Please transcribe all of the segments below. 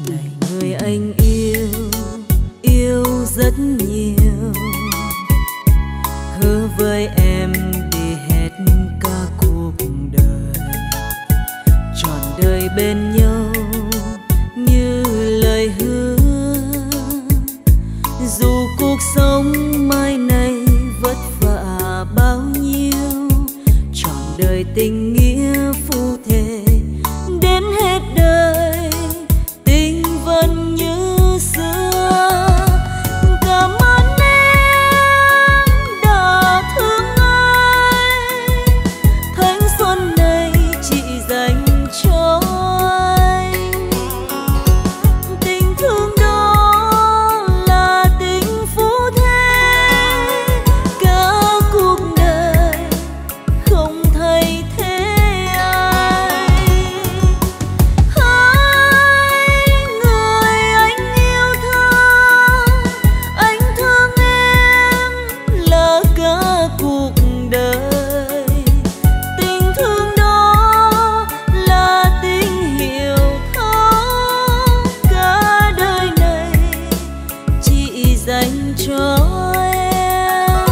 Này người anh yêu, yêu rất nhiều, hứa với em đi hết cả cuộc đời, trọn đời bên nhau như lời hứa. Dù cuộc sống mai này vất vả bao nhiêu, trọn đời tình nghĩa phu thề đến hết đời, tình vẫn như xưa. Cảm ơn em đã thương anh, thanh xuân này chị dành cho anh. Tình thương đó là tình phu thê, cả cuộc đời không thay thế ai. Hỡi người anh yêu thương, anh thương em là cả cuộc đời. Tình thương đó là tình hiểu thấu, cả đời này chị dành cho em.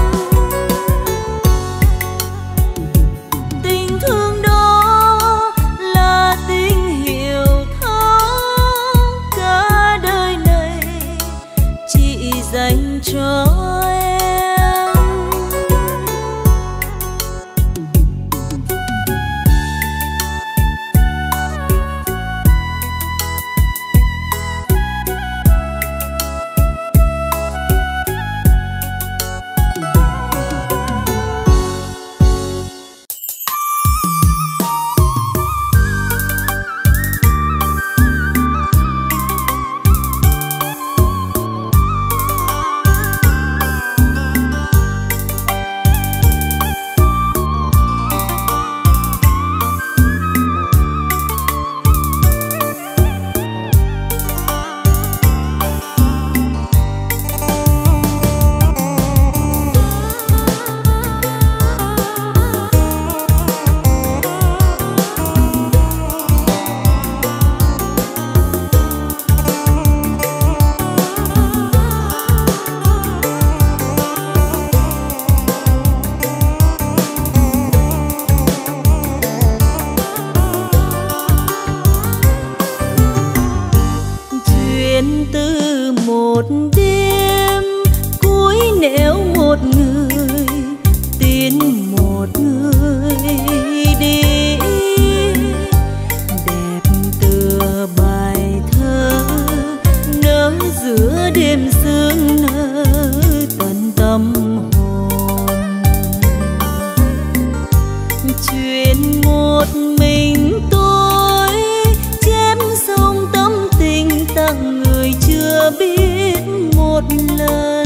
Tình thương đó là tình hiểu thấu, cả đời này chị dành cho em. Chuyện từ một đêm cuối nẻo một người tin một người đi, đẹp tựa bài thơ nở giữa đêm sương nở tận tâm hồn. Chuyện một mình tôi chém sông tâm tình tặng người chưa biết một lần.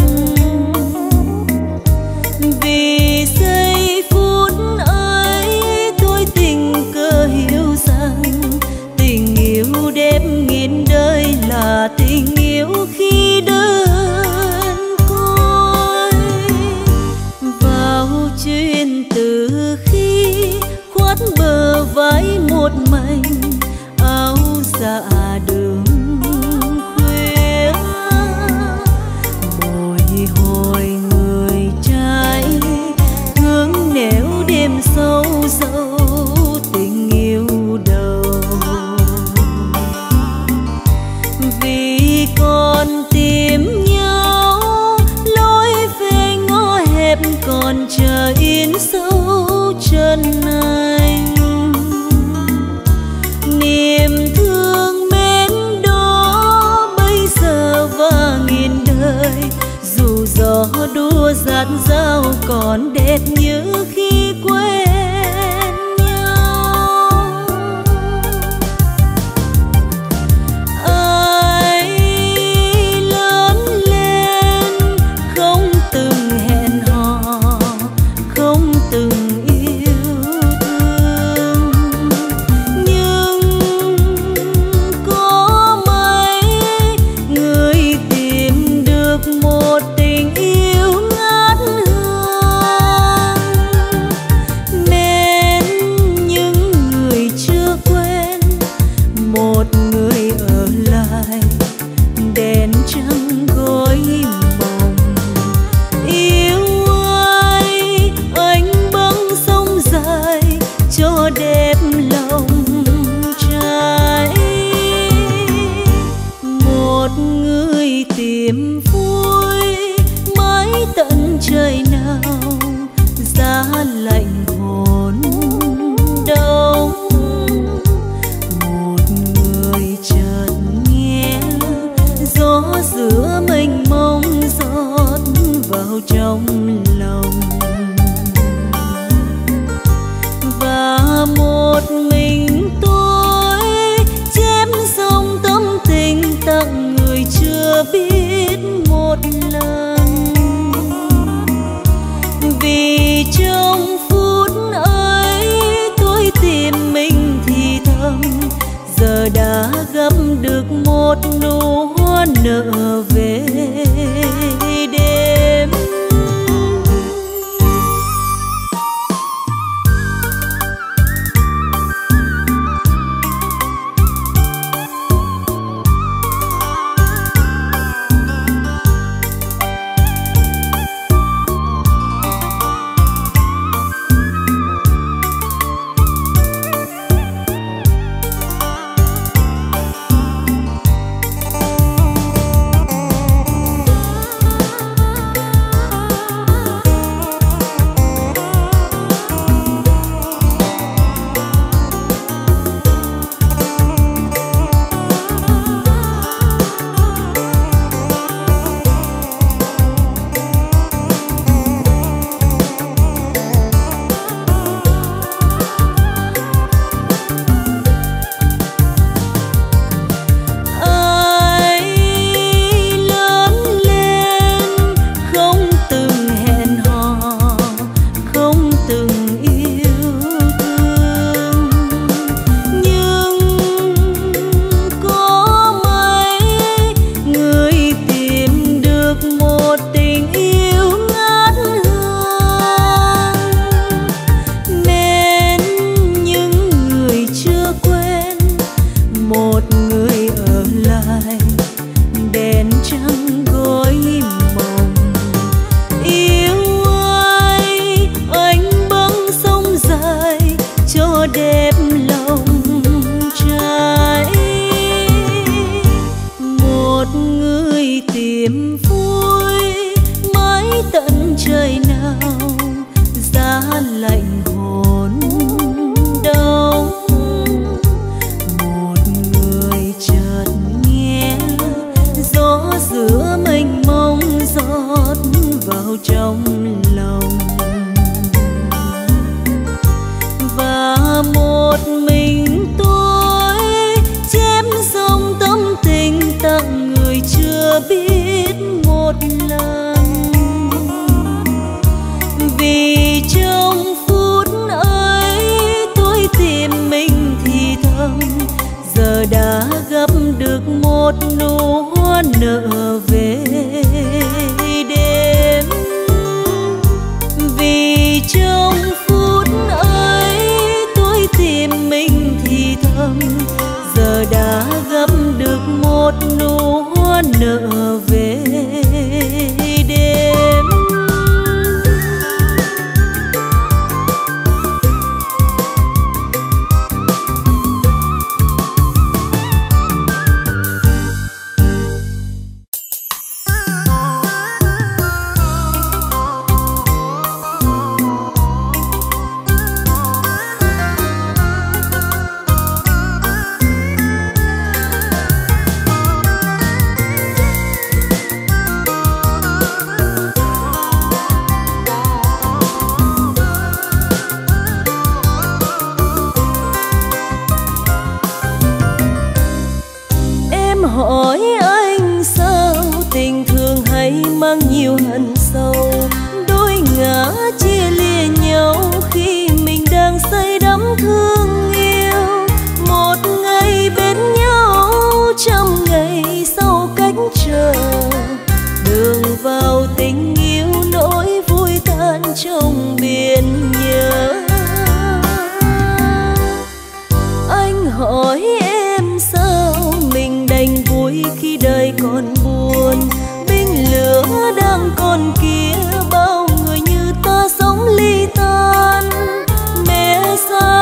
Vì giây phút ấy tôi tình cờ hiểu rằng tình yêu đẹp nghìn đời là tình yêu khi đơn côi. Vào chuyện từ khi khoát bờ vai một mình áo dạ đường khuya, bồi hồi người trai hướng nẻo đêm sâu sâu tình yêu đầu. Vì còn tìm nhau lối về ngõ hẹp còn chờ in sâu chân anh. Niềm thương mến đó bây giờ và nghìn đời, dù gió đua dạt dao còn đẹp như khi quen nhau. Ai lớn lên không từng hẹn hò, không từng yêu thương, nhưng có mấy người tìm được một tình yêu ngát hương. người tìm vui mãi tận trời nào, giá lạnh hồn đông. Một người chợt nghe gió giữa mênh mông rót vào trong lòng, và một mình tôi chém dòng tâm tình tặng người chưa biết một lần. Vì trong phút ấy tôi tìm mình thì thầm, giờ đã gặp được một nụ hoa nở về đêm.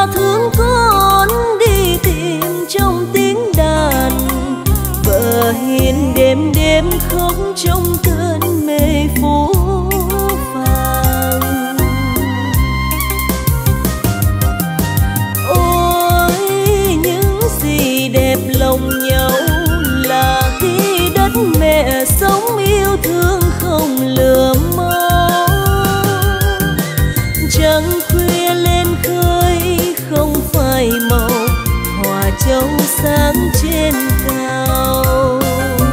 thương con đi tìm trong tiếng đàn, bởi hiền đêm đêm khóc trong cơn mê phố vàng. Ôi những gì đẹp lòng nhau là khi đất mẹ sống yêu thương không lừa mơ. Trăng khuya lên khơi không phải màu hòa châu sáng trên cao.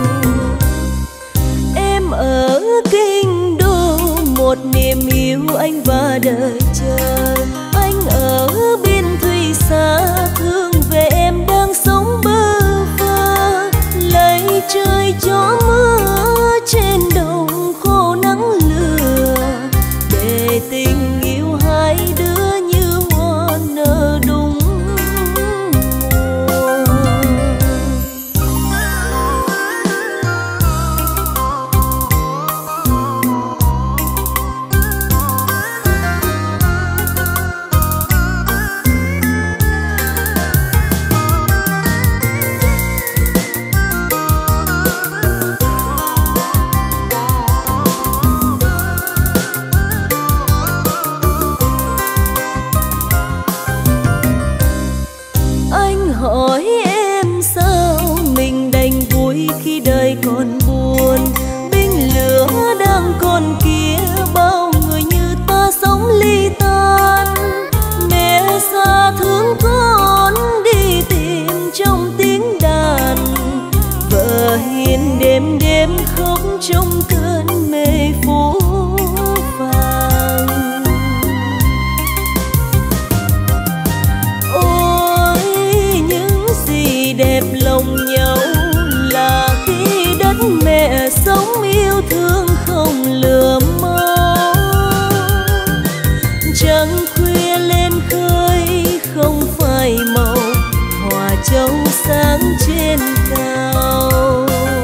Em ở kinh đô một niềm yêu anh và đợi chờ. Anh ở biên thủy xa thương về em đang sống bơ vơ. Lấy trời cho mưa trên đồng khô nắng lửa, để tình yêu hai đứa như hoa nở đúng mùa. Hỏi em sao mình đành vui khi đời còn buồn. Binh lửa đang còn kia bao người như ta sống ly tan. Mẹ xa thương con đi tìm trong tiếng đàn. Vợ hiền đêm đêm khóc trong cơn mê phố vàng. Đẹp lòng nhau là khi đất mẹ sống yêu thương không lừa mơ. Trăng khuya lên khơi không phải màu hòa châu sáng trên cao.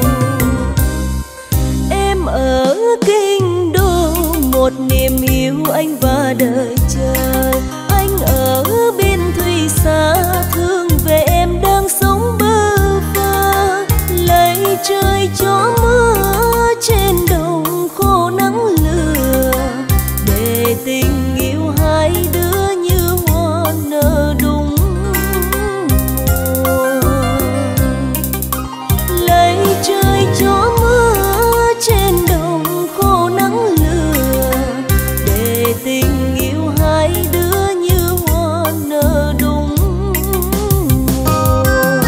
Em ở kinh đô một niềm yêu anh và đợi chờ. Anh ở biên thủy xa thương về em đang sống bơ vơ. Lấy trời cho mưa trên đồng khô nắng lửa, để tình yêu hai đứa như hoa nở đúng mùa. Lấy trời cho mưa trên đồng khô nắng lửa, để tình yêu hai đứa như hoa nở đúng mùa.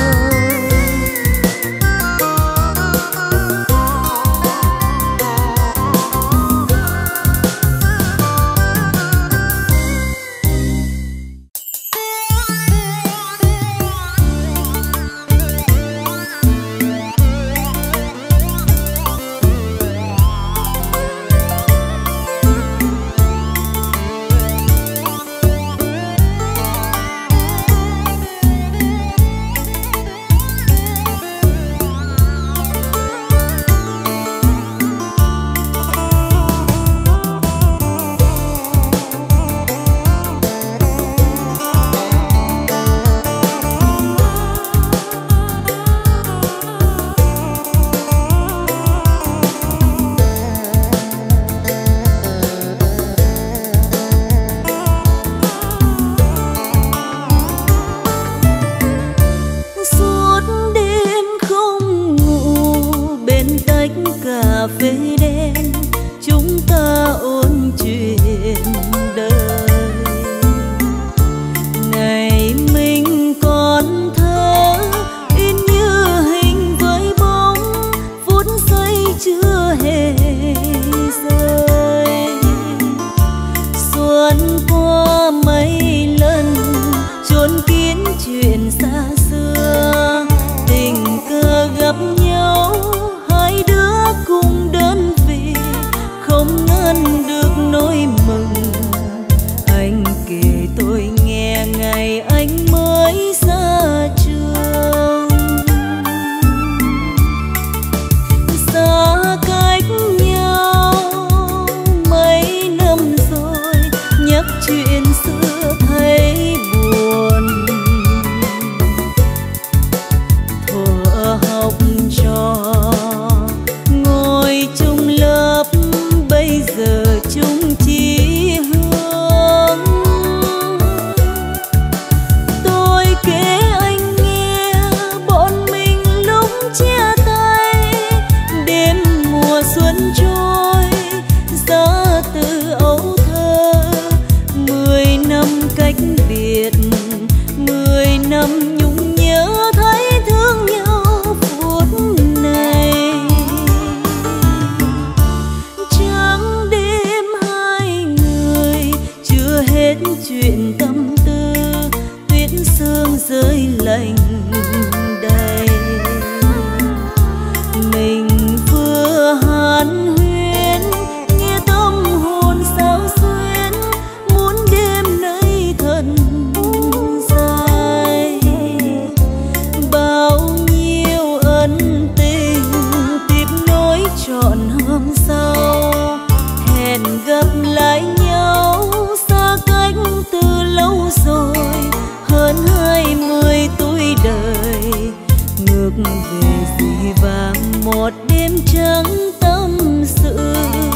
Cà phê đen chúng ta ôn chuyện đời. Ngày mình còn thơ in như hình với bóng, phút giây chưa hề rơi. Xuân qua mấy lần chốn kín chuyện xa xưa, tình cờ gặp nhau hai đứa cùng đơn một đêm trắng tâm sự.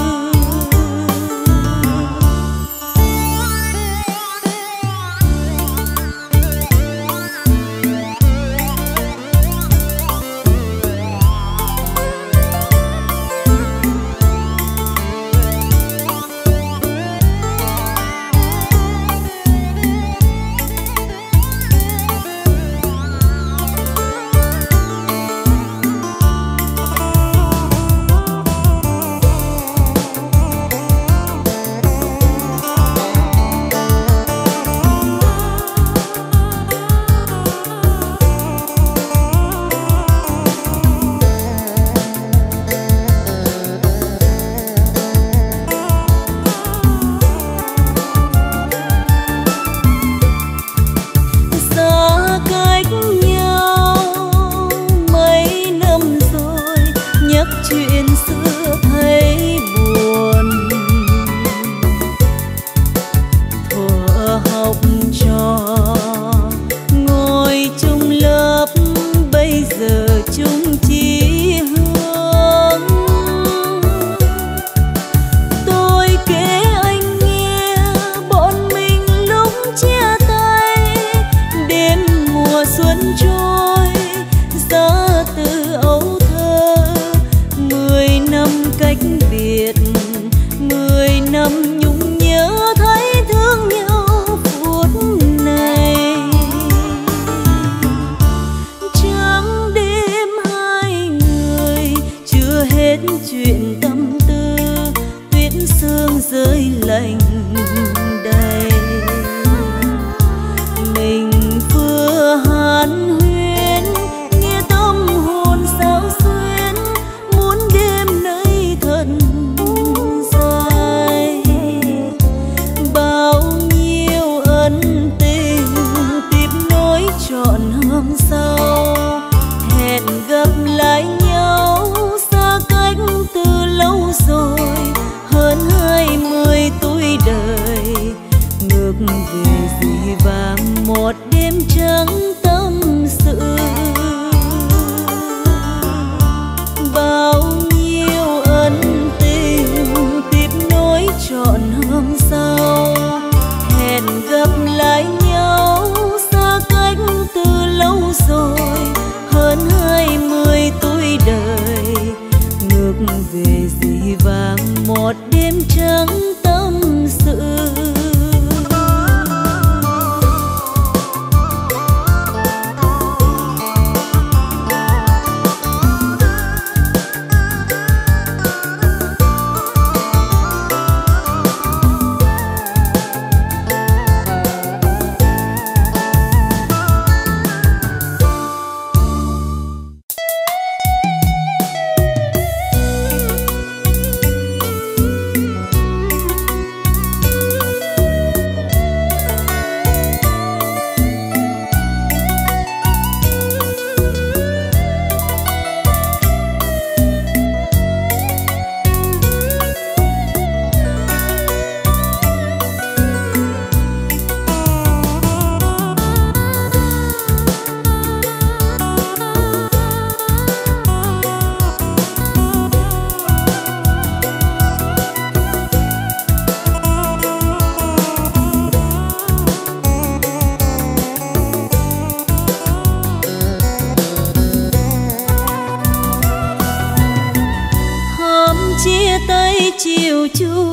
chiều chủ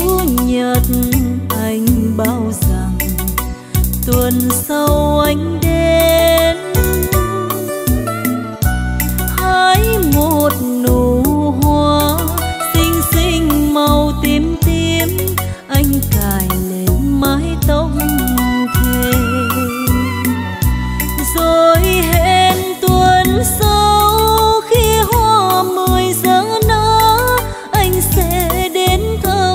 nhật anh bao rằng tuần sau anh đến hái một nụ hoa xinh xinh màu tím tím, anh cài lên mái tóc thề rồi hẹn tuần sau khi hoa 10 giờ nở anh sẽ đến thăm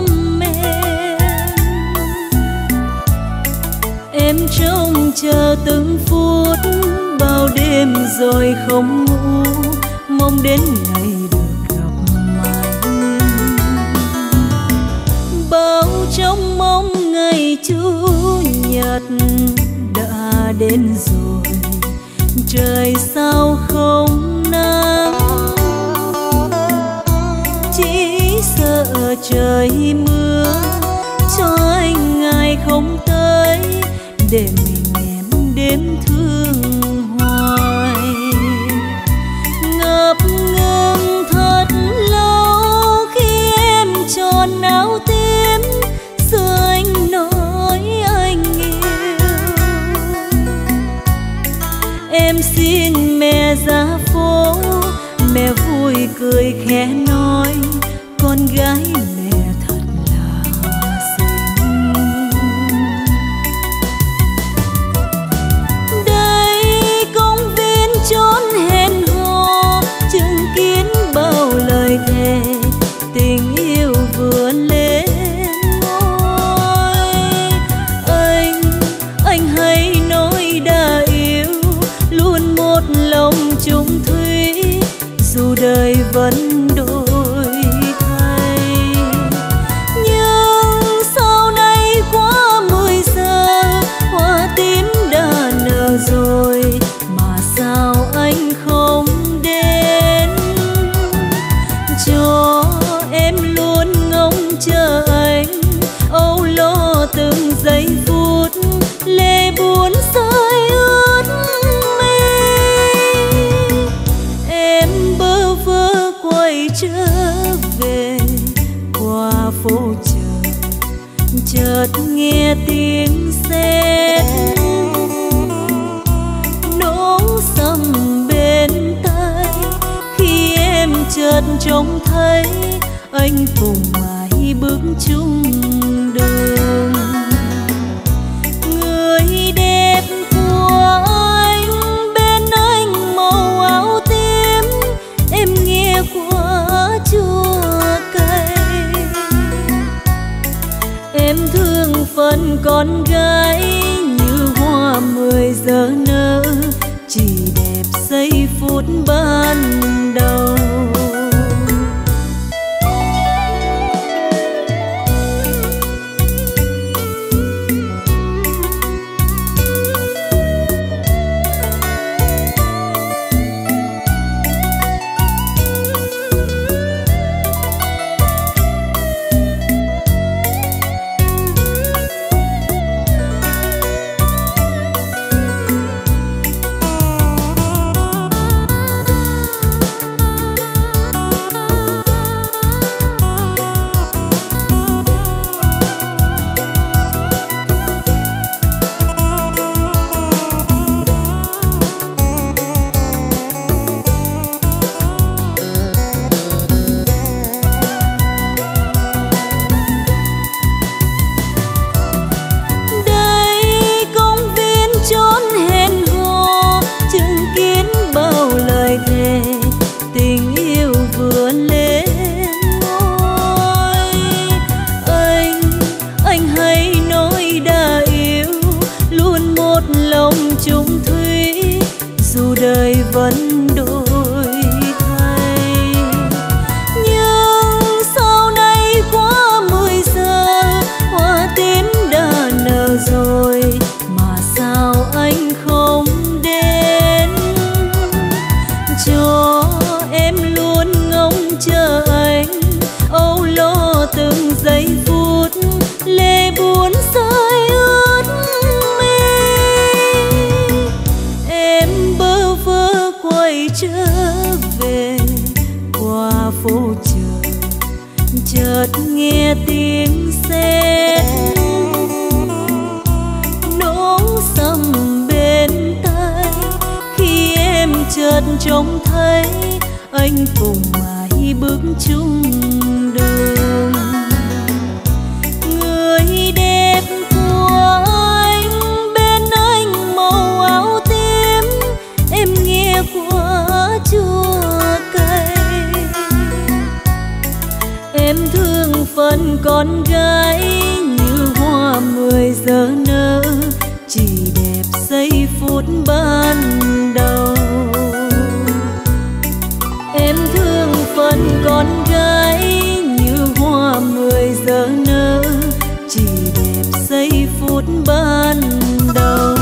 em trông chờ từng phút bao đêm rồi không ngủ, mong đến ngày được gặp anh. Bao trong mong ngày chủ nhật đã đến rồi, trời sao không nắng trời mưa cho anh ngày không tới để mình em đêm thương hoài. Ngập ngừng thật lâu khi em tròn áo tím xưa anh nói anh yêu. Em xin mẹ ra phố, mẹ vui cười khẽ nói con gái mẹ thật là xinh. Đây công viên chốn hẹn hò chứng kiến bao lời thề tình yêu vừa lên ngôi. Anh hãy nói đã yêu luôn một lòng chung thủy dù đời vẫn đổi thay. Nhưng sau này qua 10 giờ hoa tím đã nở rồi mà sao anh không đến, cho em luôn ngóng chờ anh âu lo từng giây phút lệ buồn rơi ướt mi. Em bơ vơ quay trở về qua phố chợ, chợt nghe tiếng sét nổ sầm bên tai khi em chợt trông thấy anh cùng ai bước chung đường. Người đẹp của anh bên anh màu áo tím, em nghe qua chua cay. Em thương phần con gái như hoa 10 giờ nở chỉ đẹp giây phút ban đầu. Đời vẫn đổi thay. Nhưng sau này qua 10 giờ hoa tím đã nở rồi mà sao anh không đến, cho em luôn ngóng chờ anh âu lo từng giây phút lệ buồn rơi ướt mi. Em bơ vơ quay trở về qua phố chợ, chợt nghe tiếng sét nổ sầm bên tai khi em chợt trông thấy anh cùng ai bước chung đường. Người đẹp của anh bên anh màu áo tím, em nghe qua chua cay. Em thương phần con gái như hoa 10 giờ nở chỉ đẹp giây phút ban đầu. Em thương phần con gái như hoa 10 giờ nở chỉ đẹp giây phút ban đầu.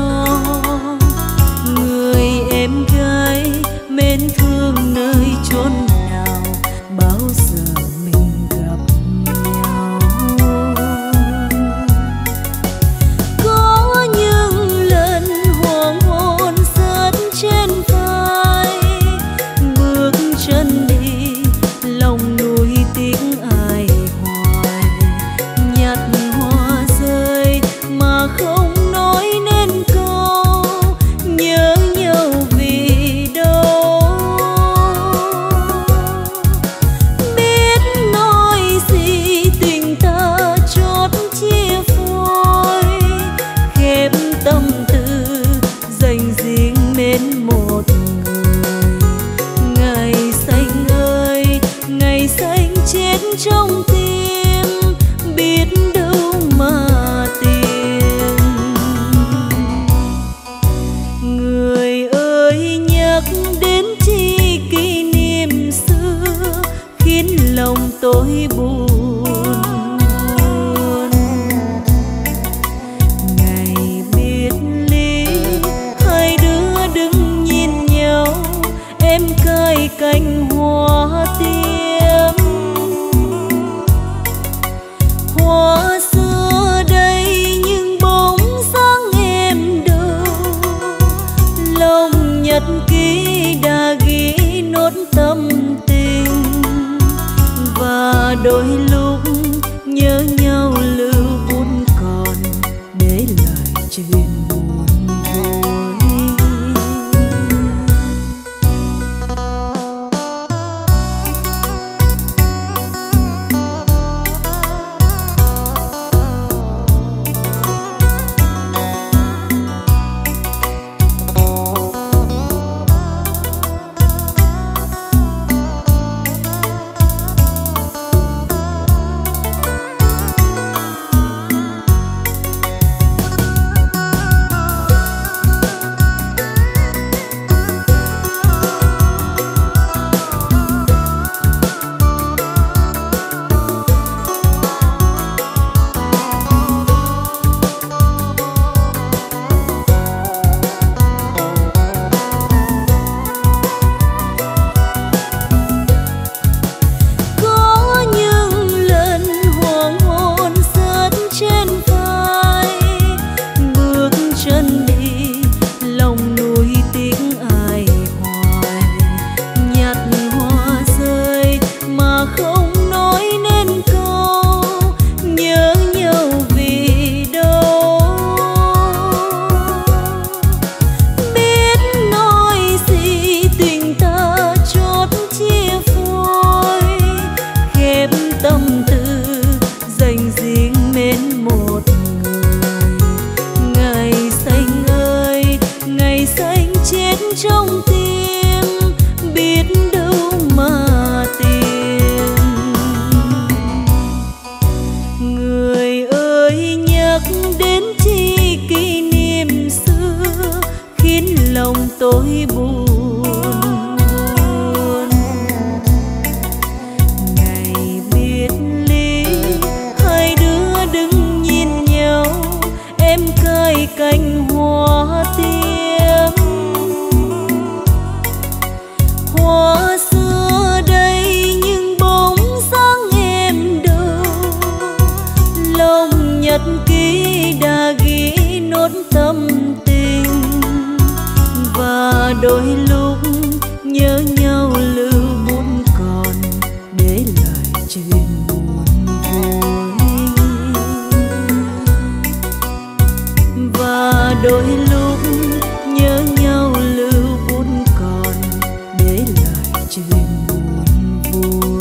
cho người em gái mến thương nơi chốn nào bao giờ mình gặp nhau. Có những lần hoàng hôn rớt trên vai, bước chân đi lòng nuối tiếc ai hoài, nhặt hoa rơi mà không nói nên câu nhớ nhau vì đâu. Biết nói gì tình ta chót chia phôi, khép tâm tư dành riêng mến một người. Ngày xanh ơi ngày xanh chết trong tim, biết đâu mà tìm. Người ơi nhắc đến chi kỷ niệm xưa khiến lòng tôi buồn. Ngày biệt ly hai đứa đứng nhìn nhau, em cài cành hoa tiêm. Hoa xưa đây nhưng bóng dáng em đâu, lòng nhật ký đã ghi nốt tâm tình. Và đôi lúc nhớ nhau lưu buồn còn để lại chuyện buồn vui. Trong tim biết đâu mà tìm. Người ơi nhắc đến chi kỷ niệm xưa khiến lòng tôi buồn. Ngày biệt ly hai đứa đứng nhìn nhau, em cài cành hoa tiêm. Hoa xưa đây nhưng bóng dáng em đâu, lòng nhật ký đã ghi nốt tâm tình. Và đôi lúc nhớ nhau lưu buồn còn để lại chuyện buồn vui. Và đôi lúc nhớ nhau lưu buồn còn để lại chuyện buồn vui.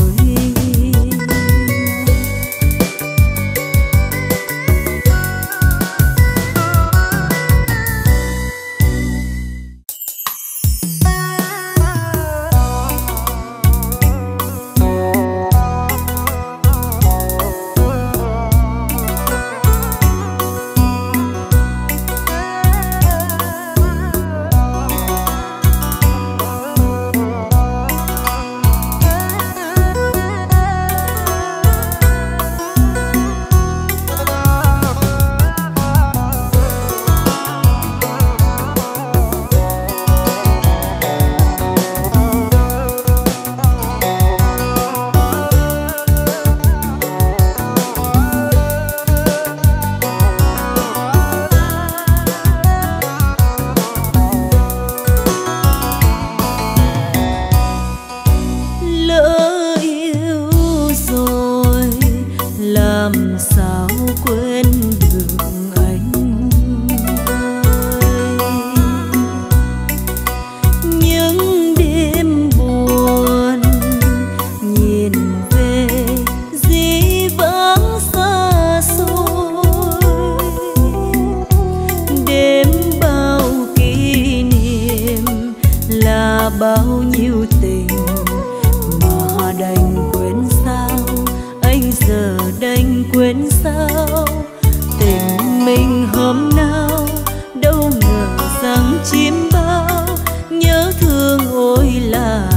bao nhiêu tình mà đành quên sao, anh giờ đành quên sao. Tình mình hôm nào đâu ngờ rằng chim bao, nhớ thương ôi là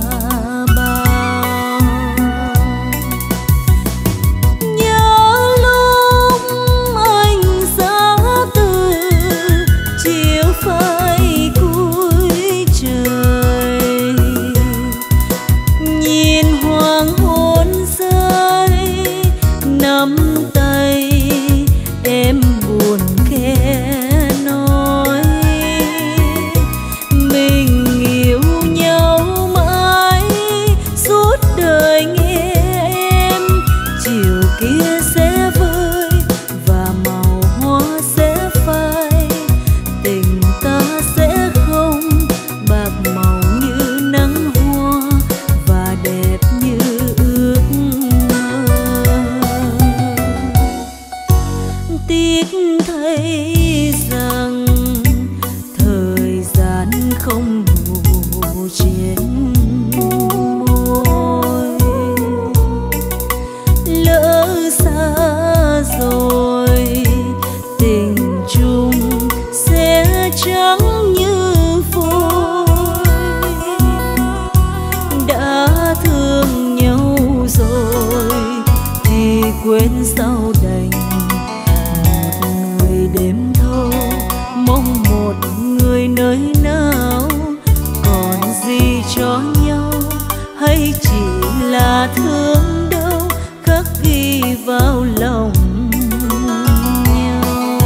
bao. Nhớ lúc anh ra từ chiều phai cuối trời, nhìn hoàng hôn rơi nắm tay em buồn khẽ nói mình yêu nhau mãi suốt đời nghe em. Chiều kia sẽ vơi và màu hoa sẽ phai, tình ta sẽ không bạc màu như nắng hoa và đẹp như ước mơ. Tiếc thấy rằng thời gian không ngủ trên môi, lỡ xa rồi tình chung sẽ trắng như phôi. Đã thương nhau rồi thì quên sao đành, đêm thâu mong một người nơi nào. Còn gì cho nhau hay chỉ là thương đâu khắc ghi vào lòng nhau.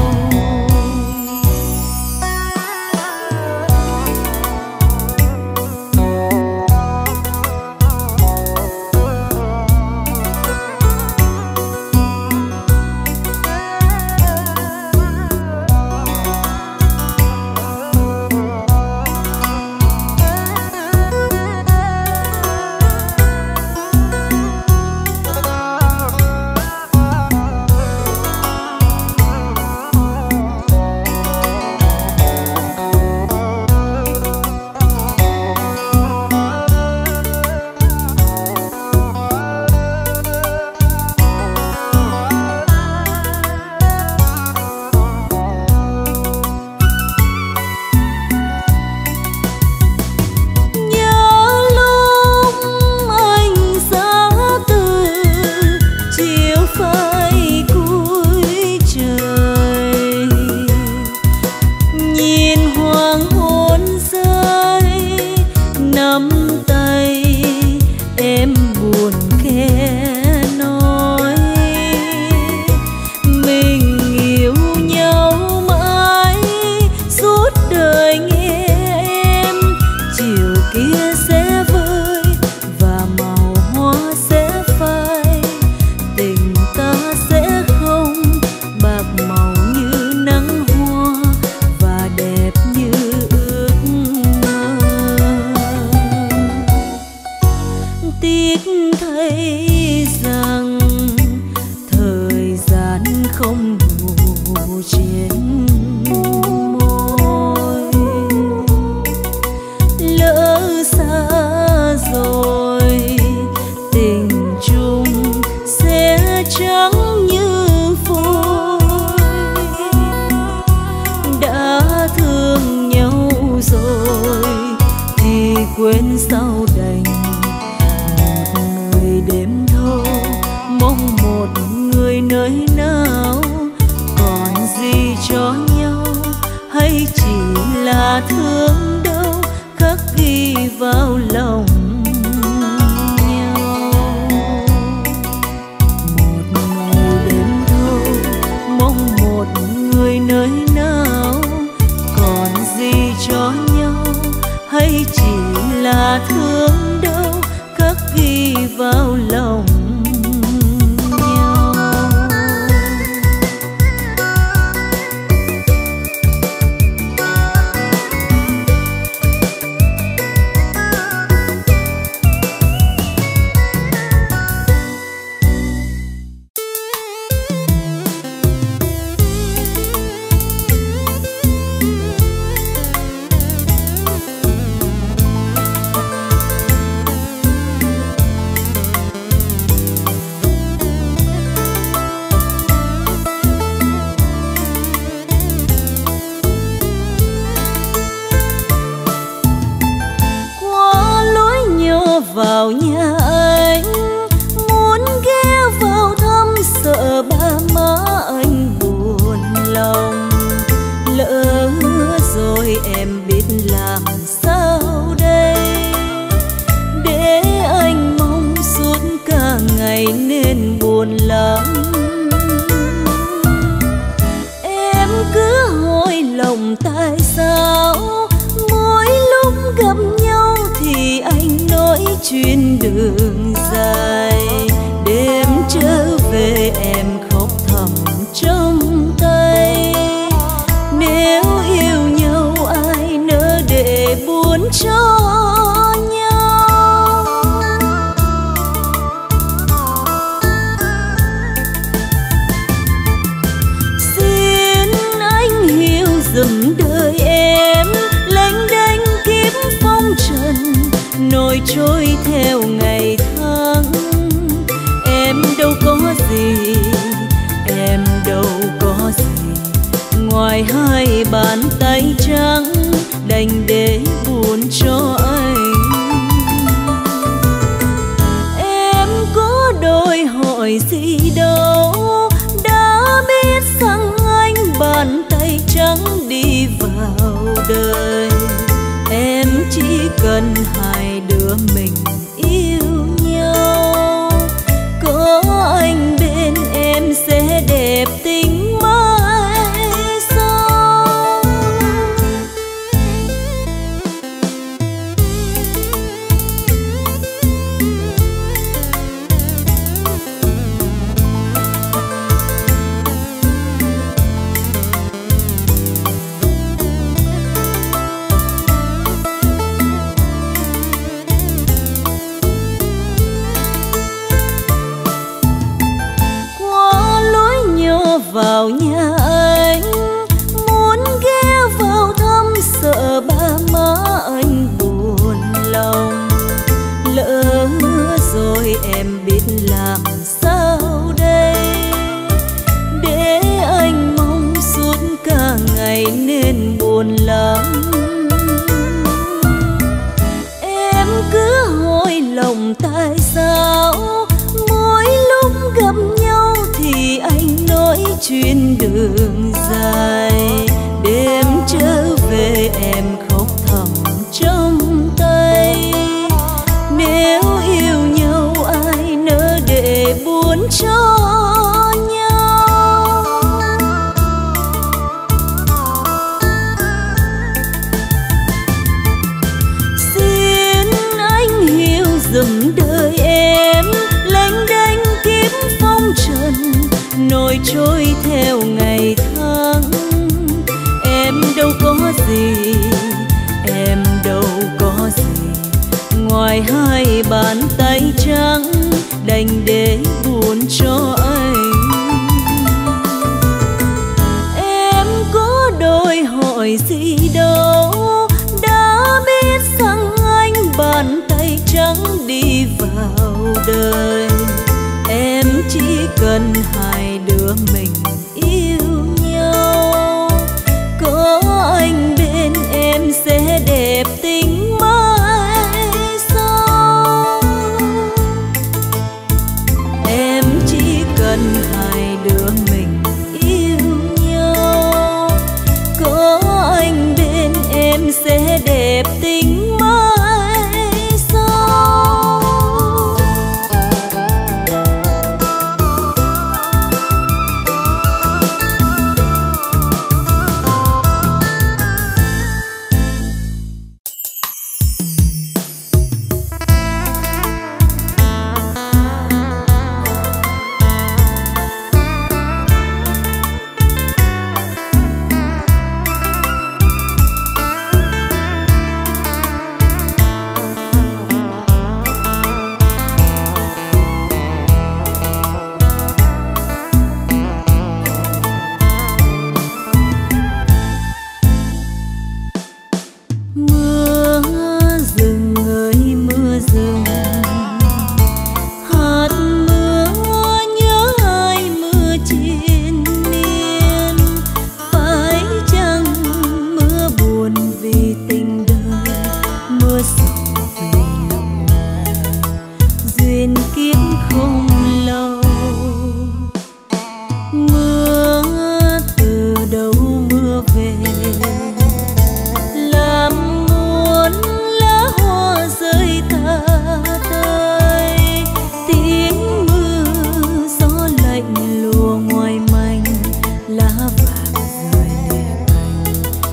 Quên sao đành một người đêm thâu mong một người nơi nào. Còn gì cho nhau hay chỉ là thương đâu khắc ghi vào lòng nhau. Một người đêm thâu mong một người nơi nào. Còn gì cho nhau hay chỉ là thương đâu khắc ghi vào lòng nhau. chuyến đường dài. Đêm trở về em khóc thầm trong tay. Nếu yêu nhau ai nỡ để buồn cho nhau. Xin anh hiểu dùm đời em, lênh đênh kiếp phong trần, nổi trôi theo ngày tháng. Em đâu có gì, em đâu có gì, ngoài hai bàn tay trắng đành để buồn cho anh. Em có đòi hỏi gì đâu, đã biết rằng anh bàn tay trắng đi vào đời. Em chỉ cần hai đứa mình yêu nhau, có anh bên em sẽ đẹp tình mãi sau. Vào nhà anh muốn ghé vào thăm, sợ ba má anh buồn lòng. Lỡ mưa rồi em biết làm sao đây, để anh mong suốt cả ngày nên buồn lắm. Em cứ hỏi lòng tại sao mỗi lúc gặp nhau thì anh nói chuyến đường dài. Đêm trở về em khóc thầm trong tay. Nếu yêu nhau ai nỡ để buồn cho nhau. Xin anh hiểu dùm đời em, lênh đênh kiếp phong trần, nổi trôi theo ngày tháng. Em đâu có gì, em đâu có gì, ngoài hai bàn tay trắng đành để buồn cho anh. Em có đòi hỏi gì đâu, đã biết rằng anh bàn tay trắng đi vào đời. Em chỉ cần hai đứa mình yêu nhau, có anh bên em sẽ đẹp tình mãi sau. Em chỉ cần hai đứa mình yêu nhau, có anh bên em sẽ đẹp tình mãi sau.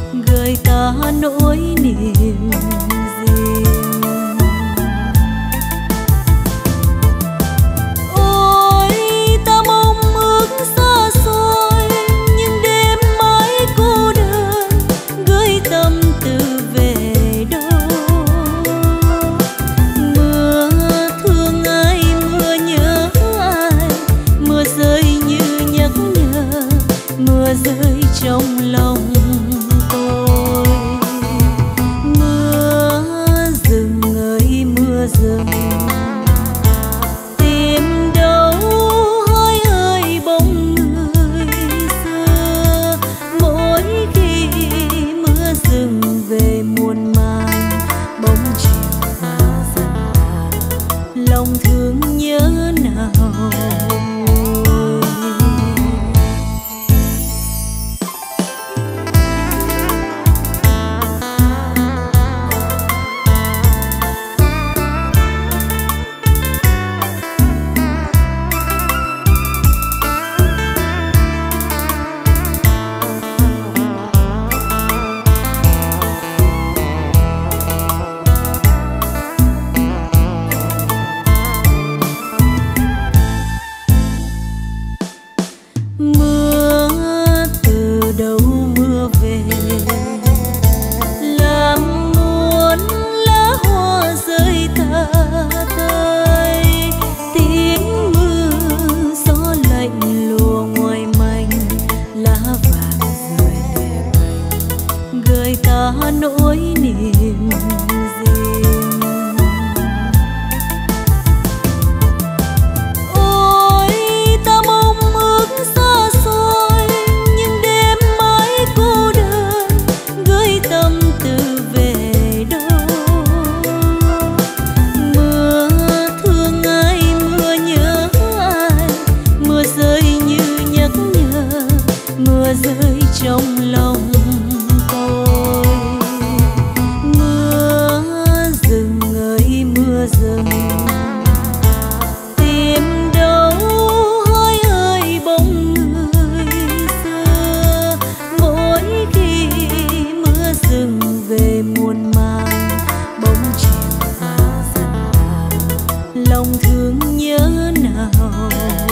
nỗi niềm riêng. nỗi niềm riêng. Ôi ta mong ước xa xôi, nhưng đêm mãi cô đơn gửi tâm tư về đâu. Mưa thương ai, mưa nhớ ai, mưa rơi như nhắc nhở, mưa rơi trong lòng tôi. Mưa rừng ơi mưa rừng, tìm đâu hơi ơi bóng người xưa. Mỗi khi mưa rừng về muôn màng, bóng chiều vàng dần tàn, lòng thương nhớ nào.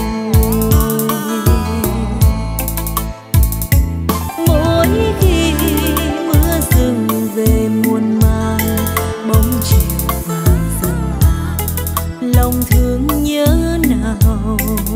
Mỗi khi mưa rừng về muôn màng, bóng chiều vàng dần tàn, lòng thương nhớ nào.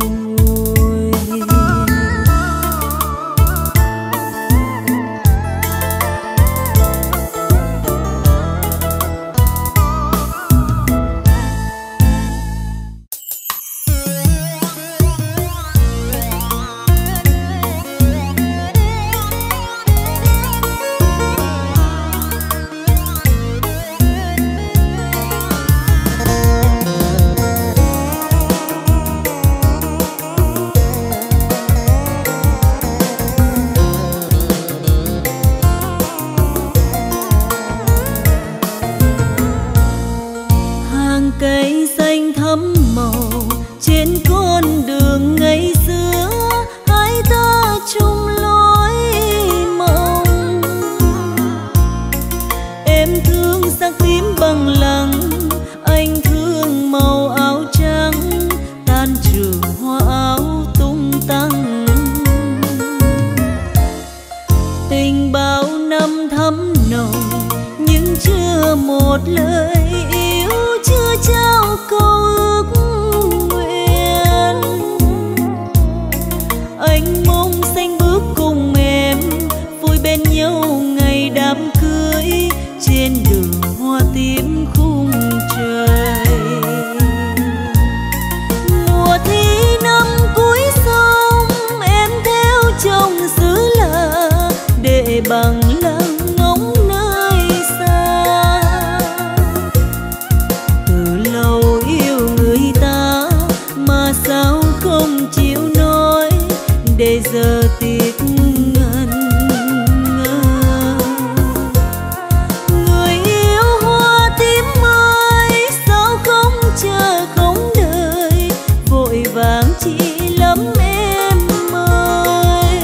Cây xanh thắm màu trên con đường ngày xưa, hai ta chung lối mộng. Em thương sắc tím bằng lăng, anh thương màu áo trắng, tan trường hoa áo tung tăng. Tình bao năm thắm nồng nhưng chưa một lời yêu, chưa trao câu ước nguyện. Anh mong xanh bước cùng em, vui bên nhau ngày đám cưới, trên đường hoa tím khung trời. Mùa thi năm cuối sông, em theo chồng xứ lạ, để bằng lăng ngóng nơi xa. Từ lâu yêu người ta mà sao không chịu nói, để giờ tiếc ngần ngơ. Người yêu hoa tím ơi, sao không chờ không đợi, vội vàng chỉ lắm em ơi.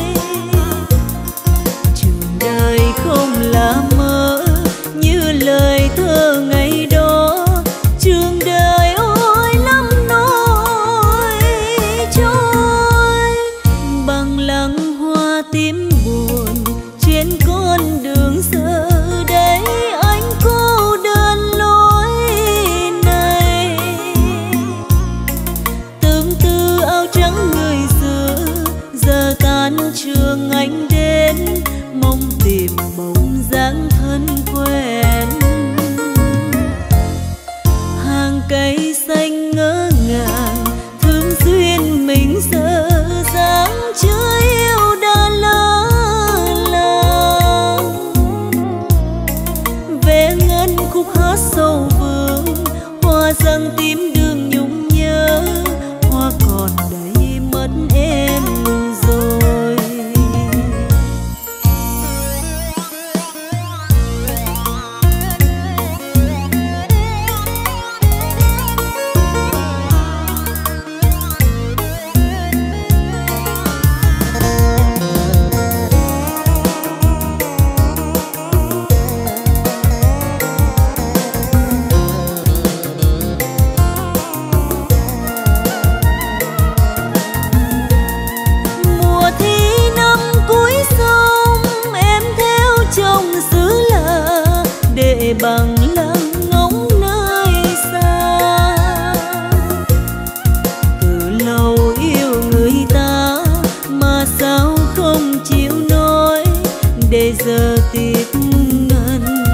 Trường đời không là mơ như lời thơ ngày đó, trường đời ôi lắm nỗi trôi. Bằng lăng hoa tím buồn trên con đường giờ đây, anh cô đơn lối này. Tương tư áo trắng người xưa, giờ tan trường anh đến, mong tìm bóng dáng thân quen. Hàng cây xanh ngỡ ngàng, thương duyên mình giờ dáng, chưa yêu đã lỡ làng. Về ngân khúc hát sâu vương, hoa răng tím đường nhung nhớ, hoa còn đây mất em rồi. Bằng lăng ngóng nơi xa, từ lâu yêu người ta mà sao không chịu nói, để giờ tiếc ngần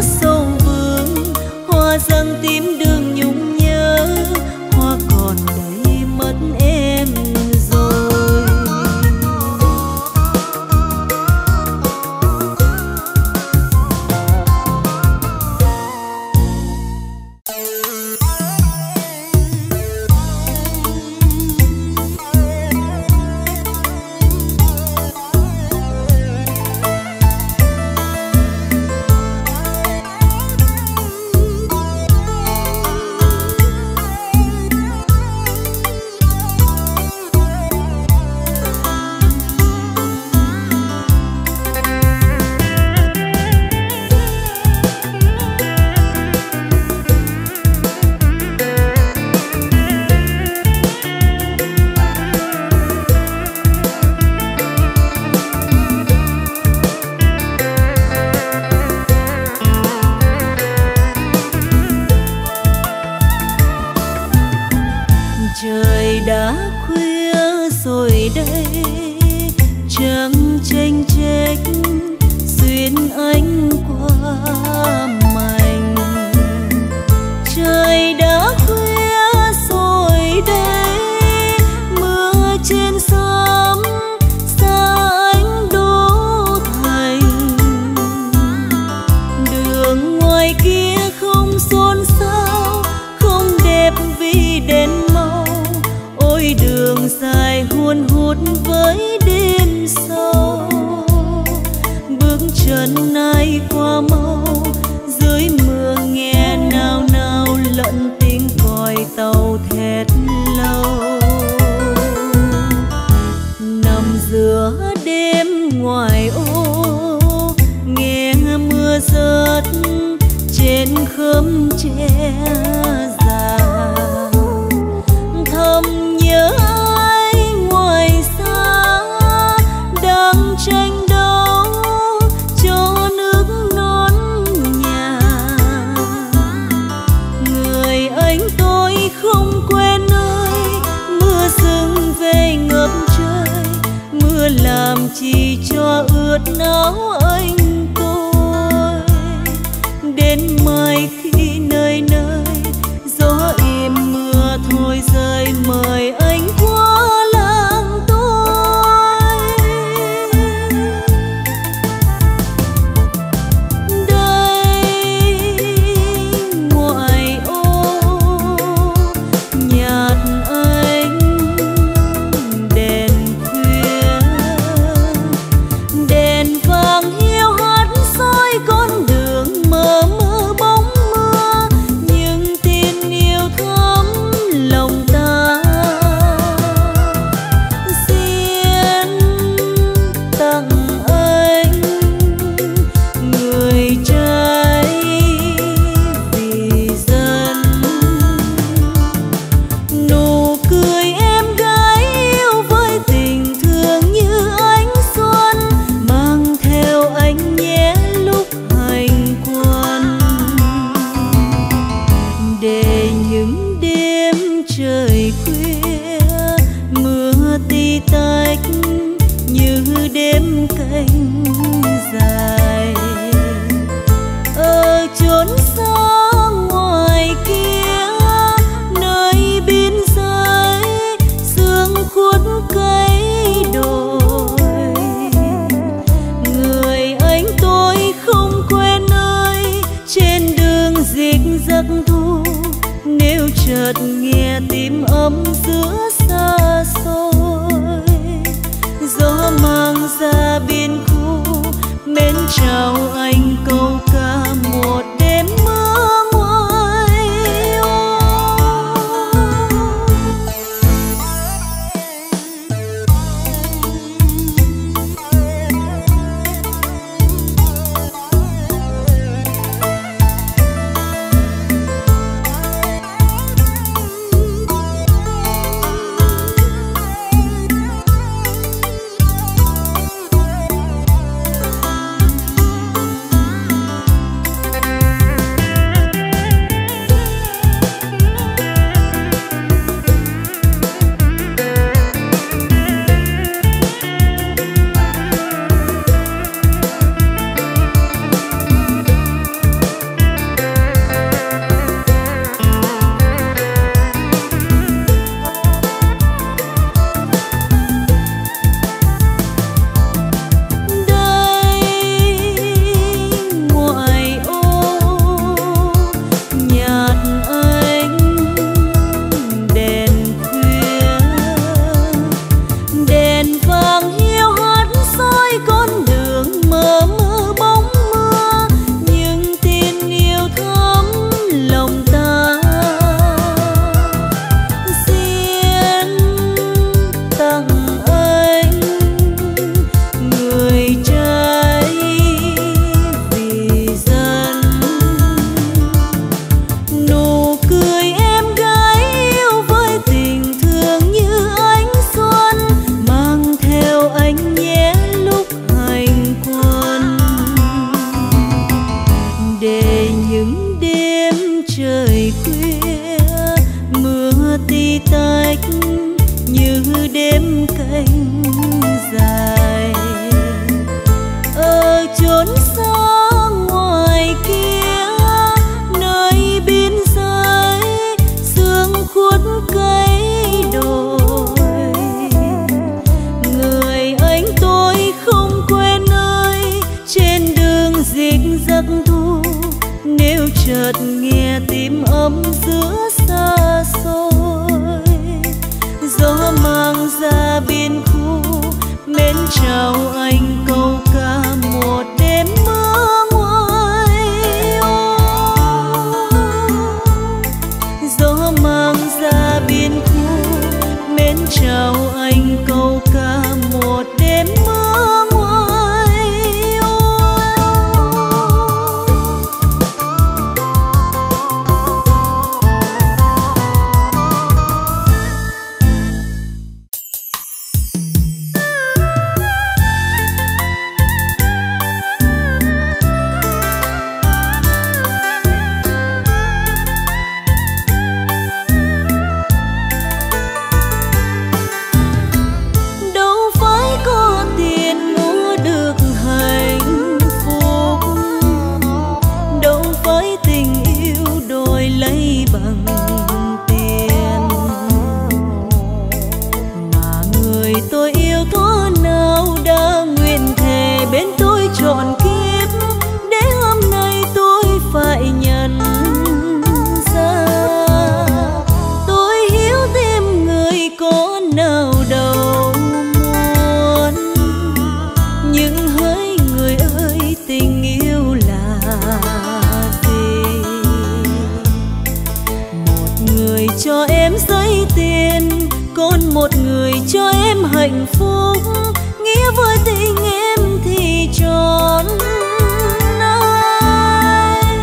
có sâu vương, hoa răng tím đường nhung nhớ, hoa còn đây mất em rồi. Trời đã khuya rồi đây, trăng chênh chếch xuyên ánh qua mành. Trời đã khuya rồi đây, mưa trên xóm xa ánh đô thành. Đường ngoài kia không xôn xao, không đẹp vì đèn màu. Ôi đường dài hun hút với đêm sâu, bước chân ai qua mau, dưới mưa nghe nao nao lẫn tiếng còi tàu thét lâu. Nằm giữa đêm ngoài ô, nghe mưa rớt trên khóm tre già. Thầm nhớ ai ngoài xa đang tranh đấu cho nước non nhà. Người anh tôi không quên ơi, mưa rừng về ngập trời, mưa làm chi cho ướt áo anh tôi. Đến mai khi nơi nơi gió im mưa thôi rơi, mời anh qua làng tôi. Đây ngoài ô nhạt ánh đèn khuya, đèn vàng hiu hắt soi con đường mờ mơ bóng mưa. Nhưng tin yêu thắm lòng ta, xin tặng anh người trai vì dân. Nụ cười em gái yêu với tình thương như ánh xuân, mang theo anh nhé lúc hành quân. Để những đêm trời khuya mưa tí tách như đêm canh dài, ở chốn xa ngoài kia nơi biên giới sương khuất cây đồi. Người anh tôi không quên ơi, trên đường rịch giặc thu, nếu chợt nghe tim ấm giữa xa xôi. Gió mang ra biên khu mến chào anh câu ca một đêm mưa ngoài ô. rích giấc thu, nếu chợt nghe tim ấm giữa xa xôi. Gió mang ra biên khu, mến chào anh câu ca một đêm mưa ngoài ô. Gió mang ra biên khu, mến chào anh câu ca một đêm mưa ngoài ô. Một người cho em hạnh phúc, nghĩa với tình em thì tròn ai.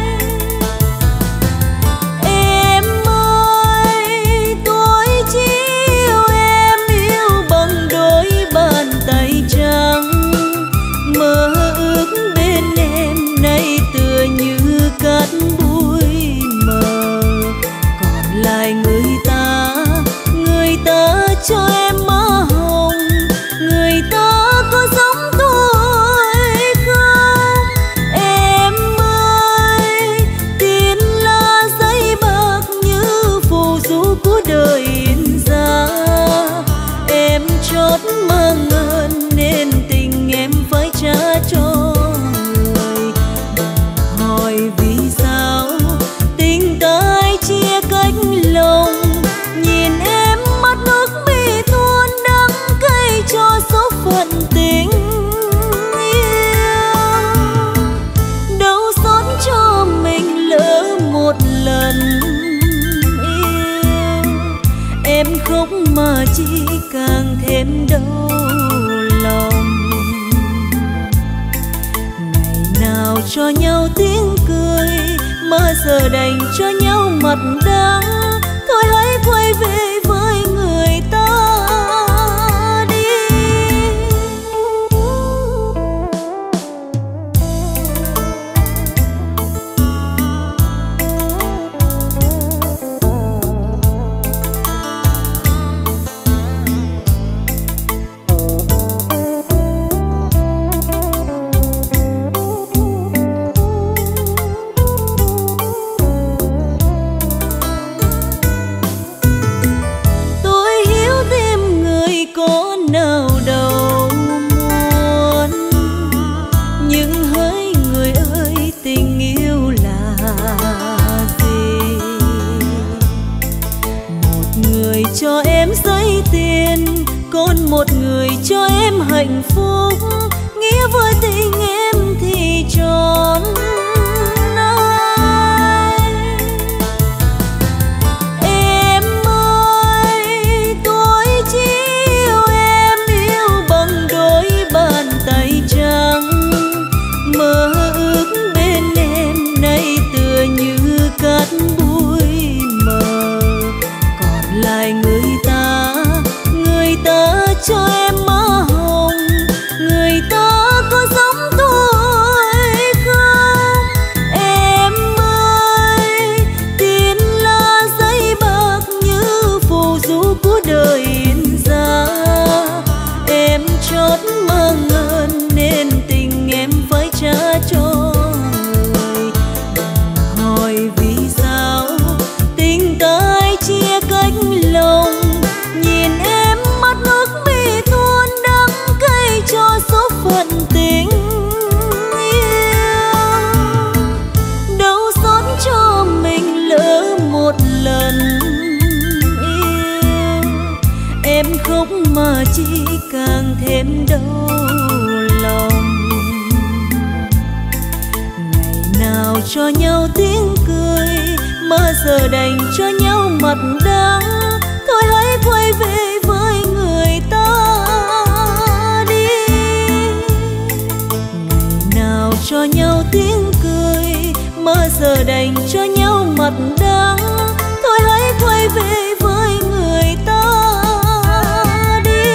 Em ơi, tôi chỉ yêu em, yêu bằng đôi bàn tay trắng. Mơ ước bên em nay tựa như cát bụi mờ, còn lại người ta cho em má hồng, người ta có giống tôi không? Em ơi, tiền là giấy bạc như phù du của đời in ra. Em chót mang ơn nên tình em phải trả cho người. Hỏi vì sao tình ta ai chia cách lòng, nhìn em mắt nước cho số phận tình yêu. Đâu xót cho mình lỡ một lần yêu, em khóc mà chỉ càng thêm đau lòng. Ngày nào cho nhau tiếng cười, mà giờ đành cho nhau mặt đắng. Thôi hãy quay về với người ta. Cho em giấy tiền, còn một người cho em hạnh phúc, nghĩa với tình em thì tròn ai. Em ơi, tôi chỉ yêu em, yêu bằng đôi bàn tay trắng. Mơ ước bên em nay tựa như cát bụi mờ, còn lại người ta cho em má hồng, người mà chỉ càng thêm đau lòng. Ngày nào cho nhau tiếng cười mà giờ đành cho nhau mặt đắng. Thôi hãy quay về với người ta đi. Ngày nào cho nhau tiếng cười mà giờ đành cho nhau mặt đắng. Thôi hãy quay về với người ta đi.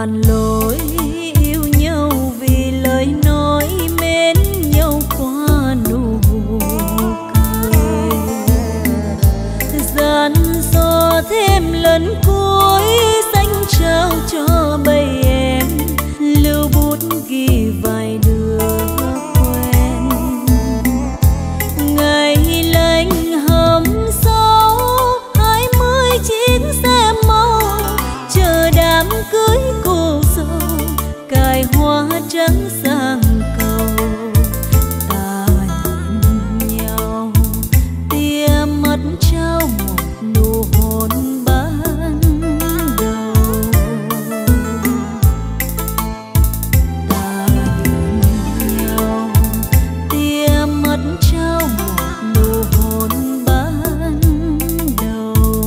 bàn lối yêu nhau vì lời nói mến nhau qua nụ cười. Gian gió thêm lần cuối xanh trao cho bầy em, lưu bút ghi vài đứa quen. Ngày lạnh hầm sâu 29 xe màu, chờ đám cưới cô dâu cài hoa trắng sang cầu. Ta nhìn nhau tia mắt trao một nụ hôn ban đầu. Ta nhìn nhau tia mắt trao một nụ hôn ban đầu.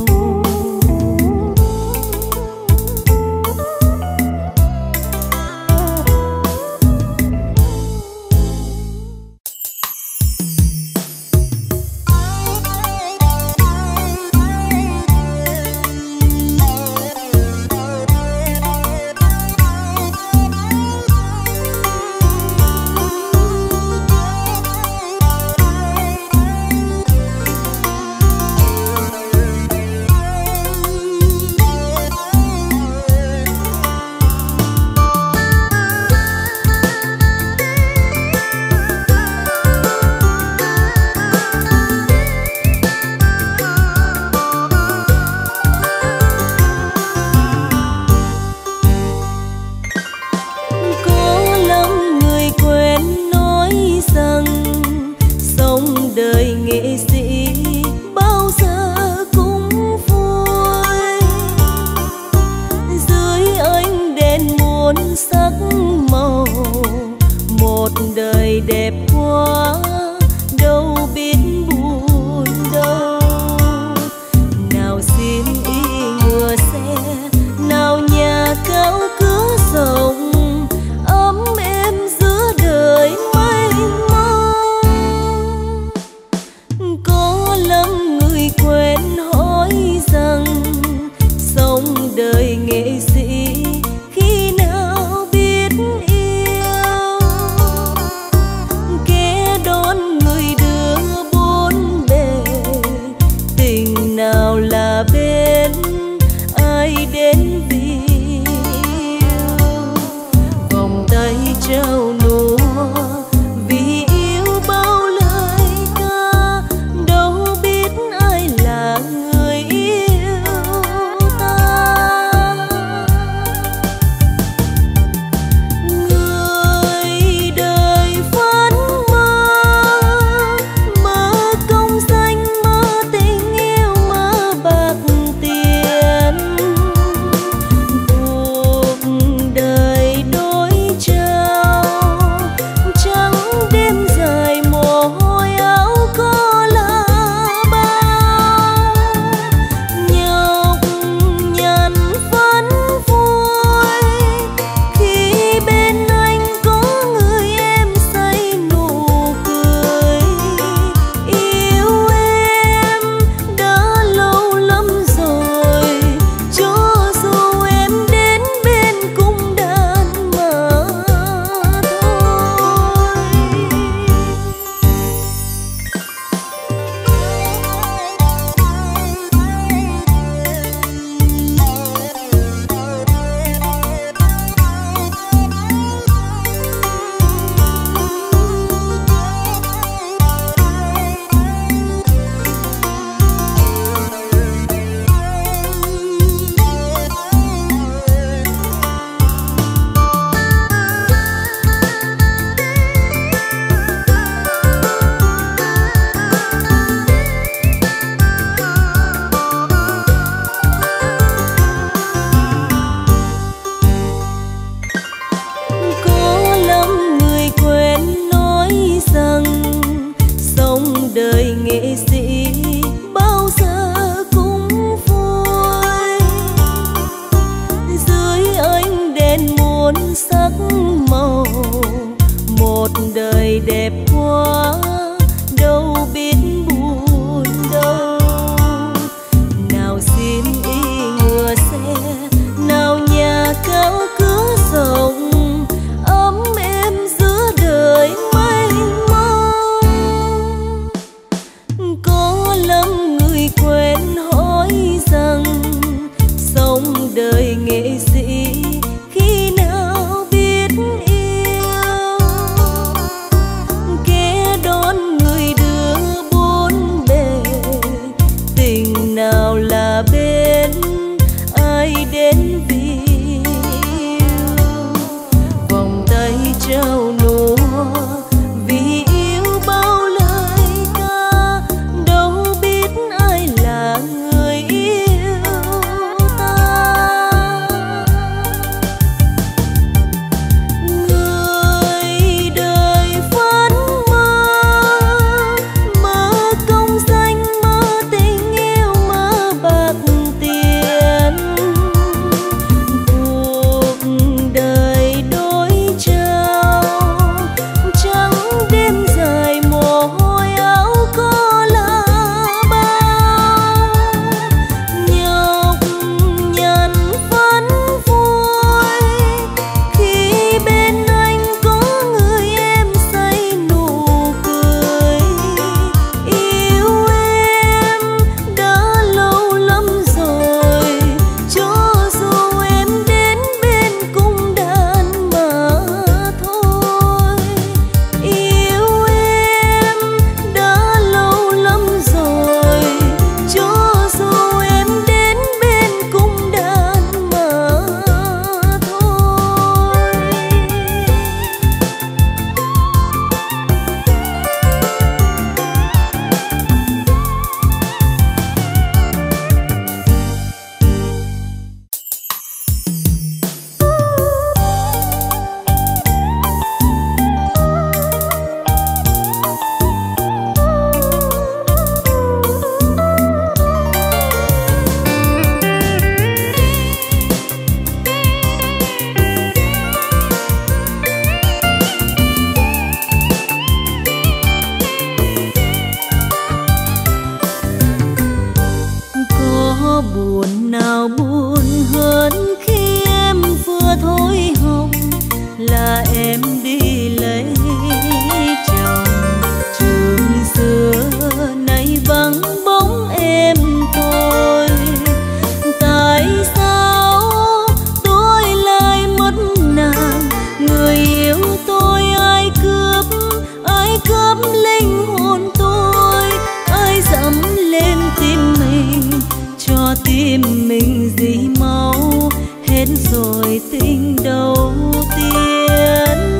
buồn hơn khi em vừa thôi hồng là em đi lấy chồng. Trường xưa nay vắng bóng em tôi, tại sao tôi lại mất nàng? Người yêu tôi ai cướp linh hồn tôi, ai dẫm lên tim mình cho tim mình dì máu hết rồi tình đầu tiên.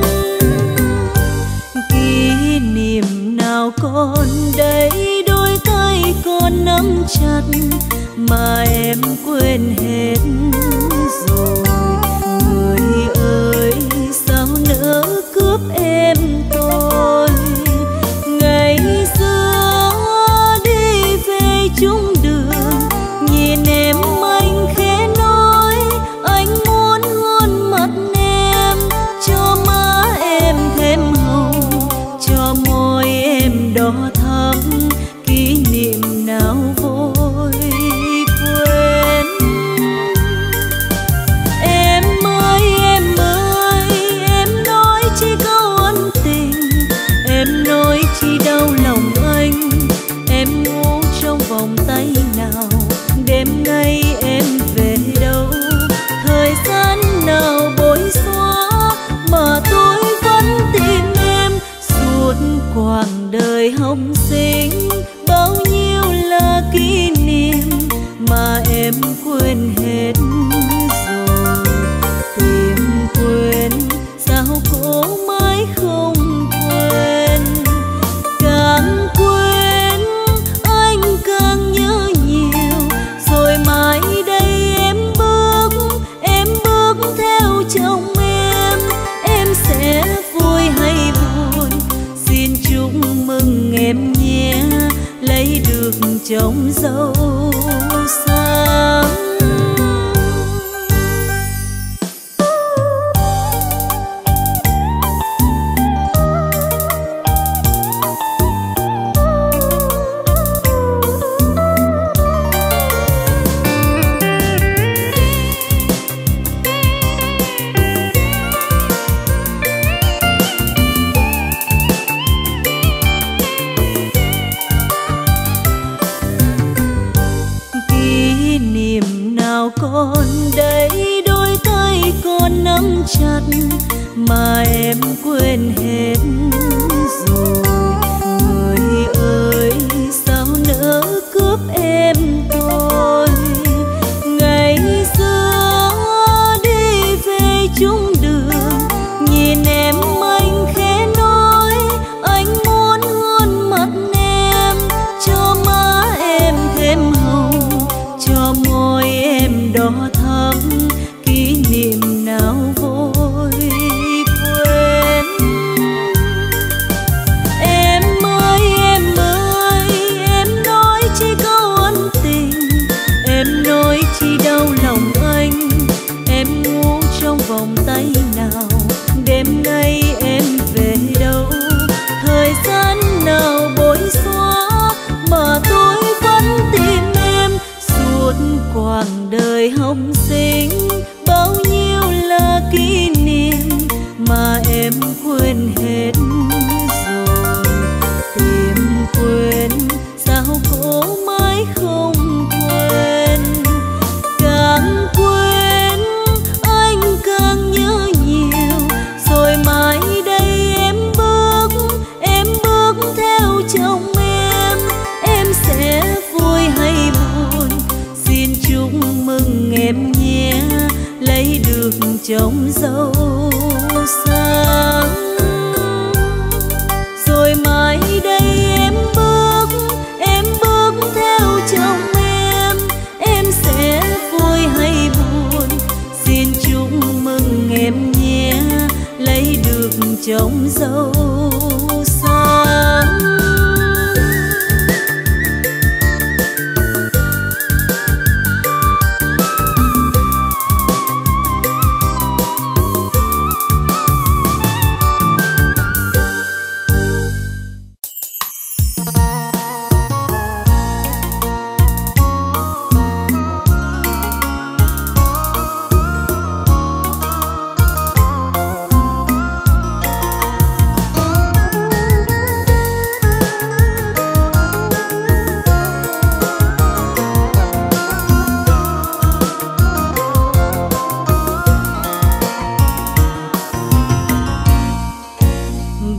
Kỷ niệm nào còn đây, đôi tay còn nắm chặt mà em quên hết rồi. Người ơi sao nỡ cướp em tôi, ngày xưa đi về chung đường nhìn em anh khẽ nói anh muốn hôn mặt em, cho má em thêm hồng, cho môi em đỏ thắm, kỷ niệm nào vội quên. Em ơi em nói chi câu ân tình, em nói chi đau lòng anh, em ngủ trong vòng tay nào, đêm nay em về đâu, thời gian nào bối xóa mà tôi vẫn tìm em. Suốt quãng đời hồng sinh bao nhiêu là kỷ niệm mà em quên hết rồi. Tìm quên sao cố mãi không quên, càng quên anh càng nhớ nhiều. Rồi mãi đây em bước theo chồng em sẽ vui hay buồn, xin chúc mừng em nhé, lấy được chồng dâu sáng. Kỷ niệm nào còn đây, đôi tay còn nắm chặt mà em quên hết rồi. Người ơi sao nỡ cướp em tôi, ngày xưa đi về chung đường nhìn em anh khẽ nói anh muốn hôn mặt em, cho má em thêm hồng, cho môi em đỏ thắm, kỷ niệm nào vội quên. Em ơi em nói chi câu ân tình, em nói chi đau lòng anh, em ngủ trong vòng tay nào, đêm nay em về đâu, thời gian nào bối xóa mà tôi vẫn tìm em. Suốt quãng đời hồng sinh bao nhiêu là kỷ niệm mà em quên hết rồi. Tìm quên sao cố mãi không quên, càng quên anh càng nhớ nhiều. Rồi mãi đây em bước theo chồng em sẽ vui hay buồn, xin chúc mừng em nhé, lấy được chồng dâu sáng. Rồi mãi đây em bước theo chồng em sẽ vui hay buồn, xin chúc mừng em nhé, lấy được chồng dâu sáng.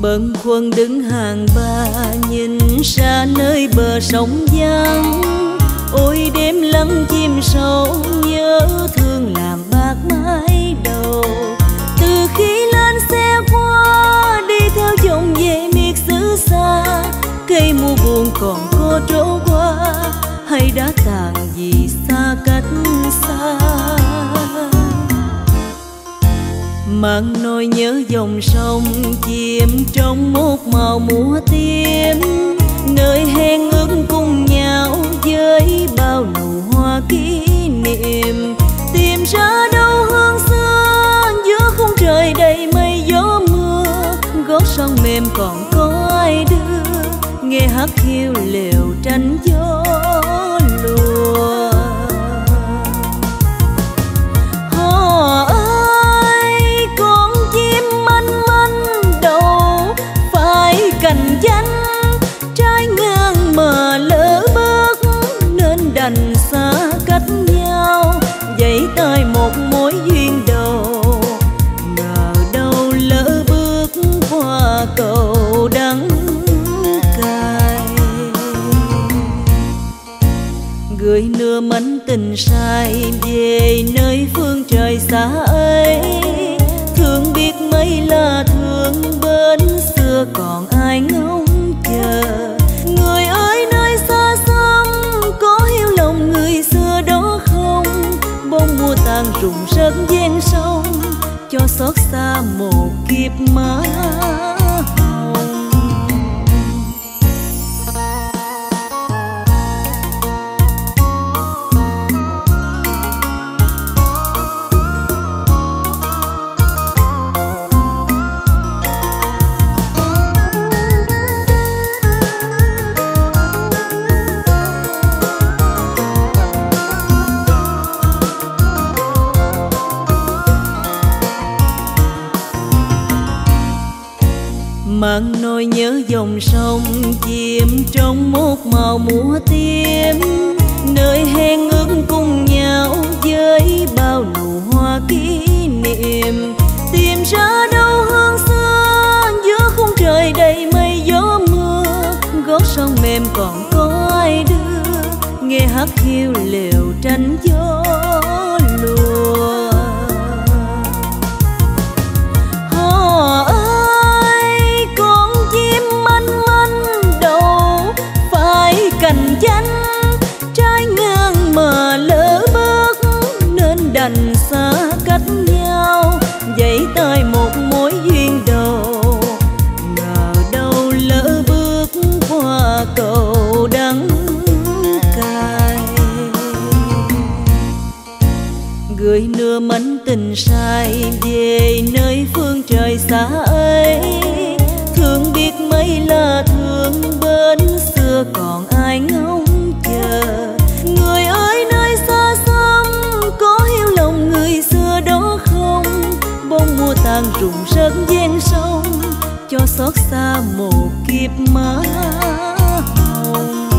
Bâng khuâng đứng hàng ba nhìn xa nơi bờ sông vắng. Ôi đêm lắng chim sâu nhớ thương làm bạc mái đầu. Từ khi lên xe qua đi theo chồng về miệt xứ xa, cây mùa buồn còn cô trổ qua hay đã tàn vì xa cách xa. Mang nỗi nhớ dòng sông chìm trong một màu mùa tím, nơi hẹn ước cùng nhau với bao nụ hoa kỷ niệm. Tìm ra đâu hương xưa giữa khung trời đầy mây gió mưa, gót sông mềm còn có ai đưa nghe hát hiu lều tranh gió lùa. Hò ơi con chim manh manh đầu phải cành danh, trái ngang mà lỡ bước nên đành xa cách nhau. Dãy tay một mối duyên đầu, ngờ đâu lỡ bước qua cầu đắng cay. Gửi nửa mảnh tình sai về nơi phương trời xa ấy, thương biết mấy là thương bên xưa còn ai ngóng chờ. Người ơi nơi xa xăm có hiểu lòng người xưa đó không? Bông mùa tàn rụng rớt ven sông cho xót xa một kiếp má hồng. Mang nỗi nhớ dòng sông chìm trong một màu mùa tím, nơi hẹn ước cùng nhau với bao nụ hoa kỷ niệm. Tìm ra đâu hương xưa giữa khung trời đầy mây gió mưa, gót sông mềm còn có ai đưa nghe hát hiu lều tranh gió lùa. Hò ơi con chim manh manh đầu phải cành danh, trái ngang mà lỡ bước nên đành xa cách nhau. Dãy tay một mối duyên đầu, ngờ đâu lỡ bước qua cầu đắng cay. Gửi nửa mảnh tình sai về nơi phương trời xa ấy, thương biết mấy là thương bên xưa còn ai ngóng chờ. Người ơi nơi xa xăm có hiểu lòng người xưa đó không? Bông mùa tàn rụng rớt ven sông cho xót xa một kiếp má hồng.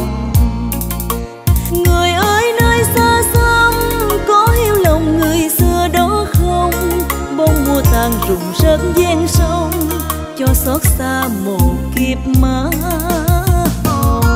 Người ơi nơi xa xăm có hiểu lòng người xưa đó không? Bông mùa tàn rụng rớt ven sông cho xót xa một kiếp má hồng.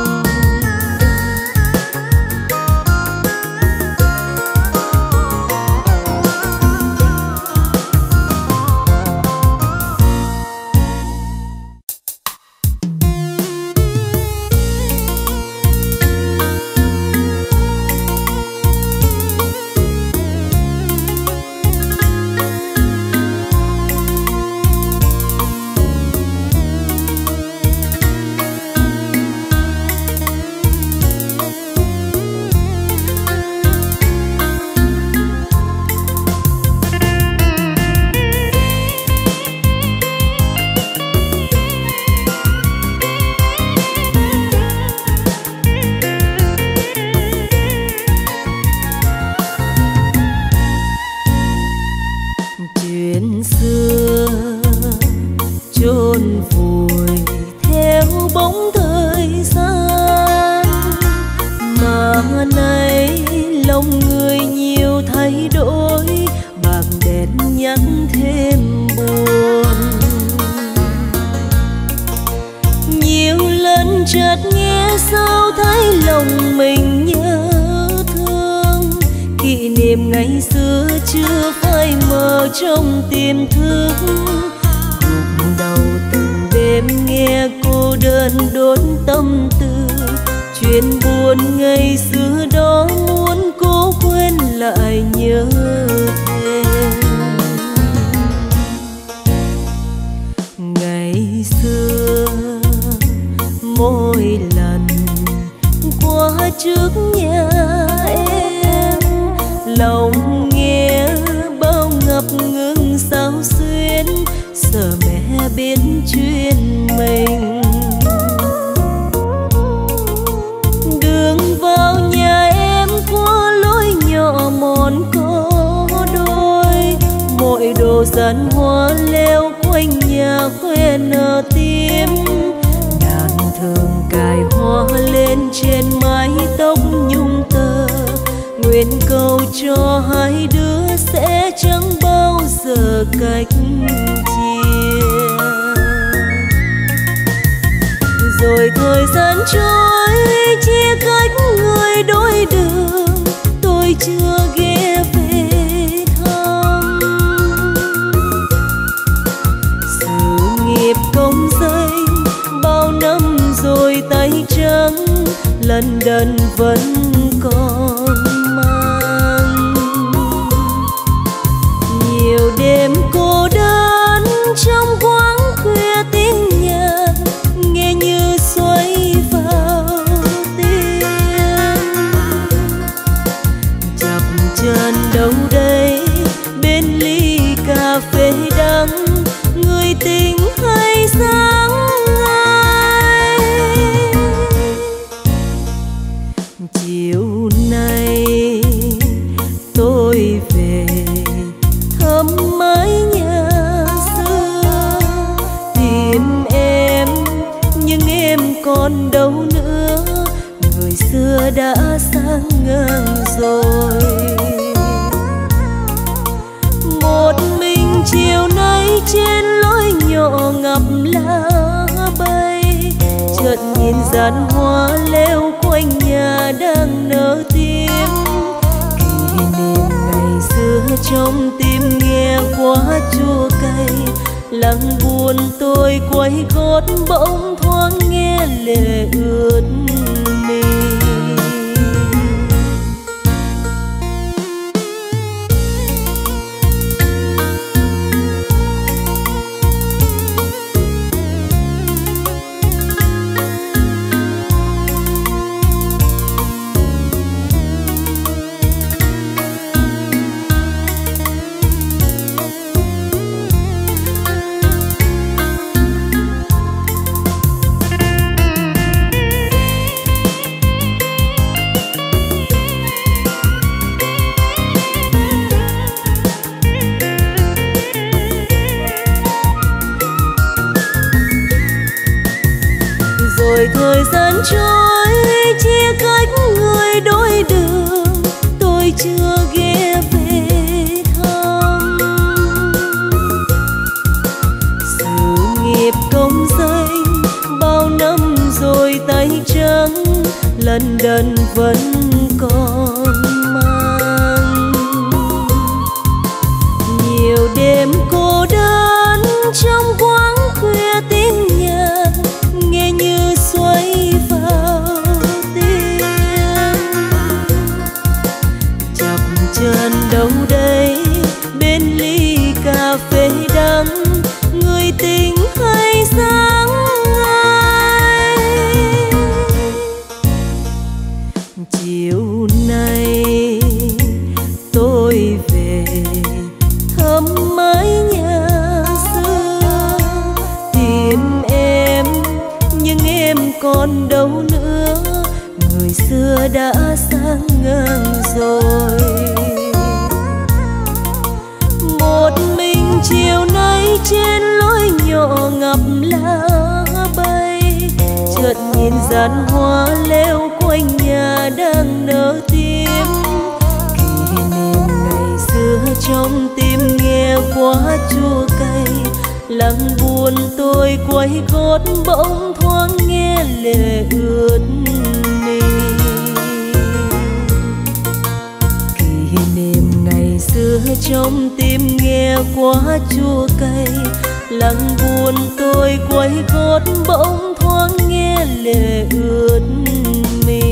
sao thấy lòng mình nhớ thương. Kỷ niệm ngày xưa chưa phai mờ trong tiềm thức. Gục đầu từng đêm nghe cô đơn đốn tâm tư. Chuyện buồn ngày xưa đó muốn cố quên lại nhớ thêm. Ngày xưa mỗi lần qua trước nhà em, lòng nghe bao ngập ngừng sao xuyến, sợ mẹ biết chuyện mình. Đường vào nhà em qua lối nhỏ mòn có đôi, mỗi đồ dàn hoa leo quanh nhà khoe nở tím. Nàng thường cài hoa lên trên mái tóc nhung tơ, nguyện cầu cho hai đứa sẽ chẳng bao giờ cách chia. Rồi thời gian trôi chia cách người đôi đường, tôi chưa ghé về thăm. Sự nghiệp công danh bao năm rồi tay trắng, lần đần vẫn còn mang. Nhiều đêm cô đơn trong quán khuya tiếng nhạc nghe như xoay vào tim. Chập chân đâu đây bên ly cà phê đắng, người tình hay sáng ai. Chiều nay tôi về thăm mái nhà xưa, tìm em nhưng em còn đâu nữa, người xưa đã sang ngang rồi. Một mình chiều nay trên lối nhỏ ngập lá bay, chợt nhìn dàn hoa leo quanh nhà đang nở tím. Kỷ niệm ngày xưa trong tim nghe quá chua cay, lặng buồn tôi quay gót bỗng thoáng nghe lệ ướt mi. Rồi thời gian trôi chia cách người đôi đường, tôi chưa ghé về thăm. Sự nghiệp công danh bao năm rồi tay trắng, lần đần vẫn còn mang. Nhiều đêm cô đơn trong quán khuya tiếng nhạc nghe như xoay vào tim. Chập chân đâu đây bên ly cà phê đắng, người tình hay sáng ai. Chiều nay tôi về thăm mái nhà xưa, tìm em nhưng em còn đâu nữa, người xưa đã sang ngang rồi. Một mình chiều nay trên lối nhỏ ngập lá bay, chợt nhìn dàn hoa leo quanh nhà đang nở tím. Kỷ niệm ngày xưa trong tim nghe quá chua cay, lặng buồn tôi quay gót bỗng thoáng nghe lệ ướt mi. Kỷ niệm ngày xưa trong tim nghe quá chua cay, lặng buồn tôi quay gót bỗng thoáng nghe lệ ướt mi.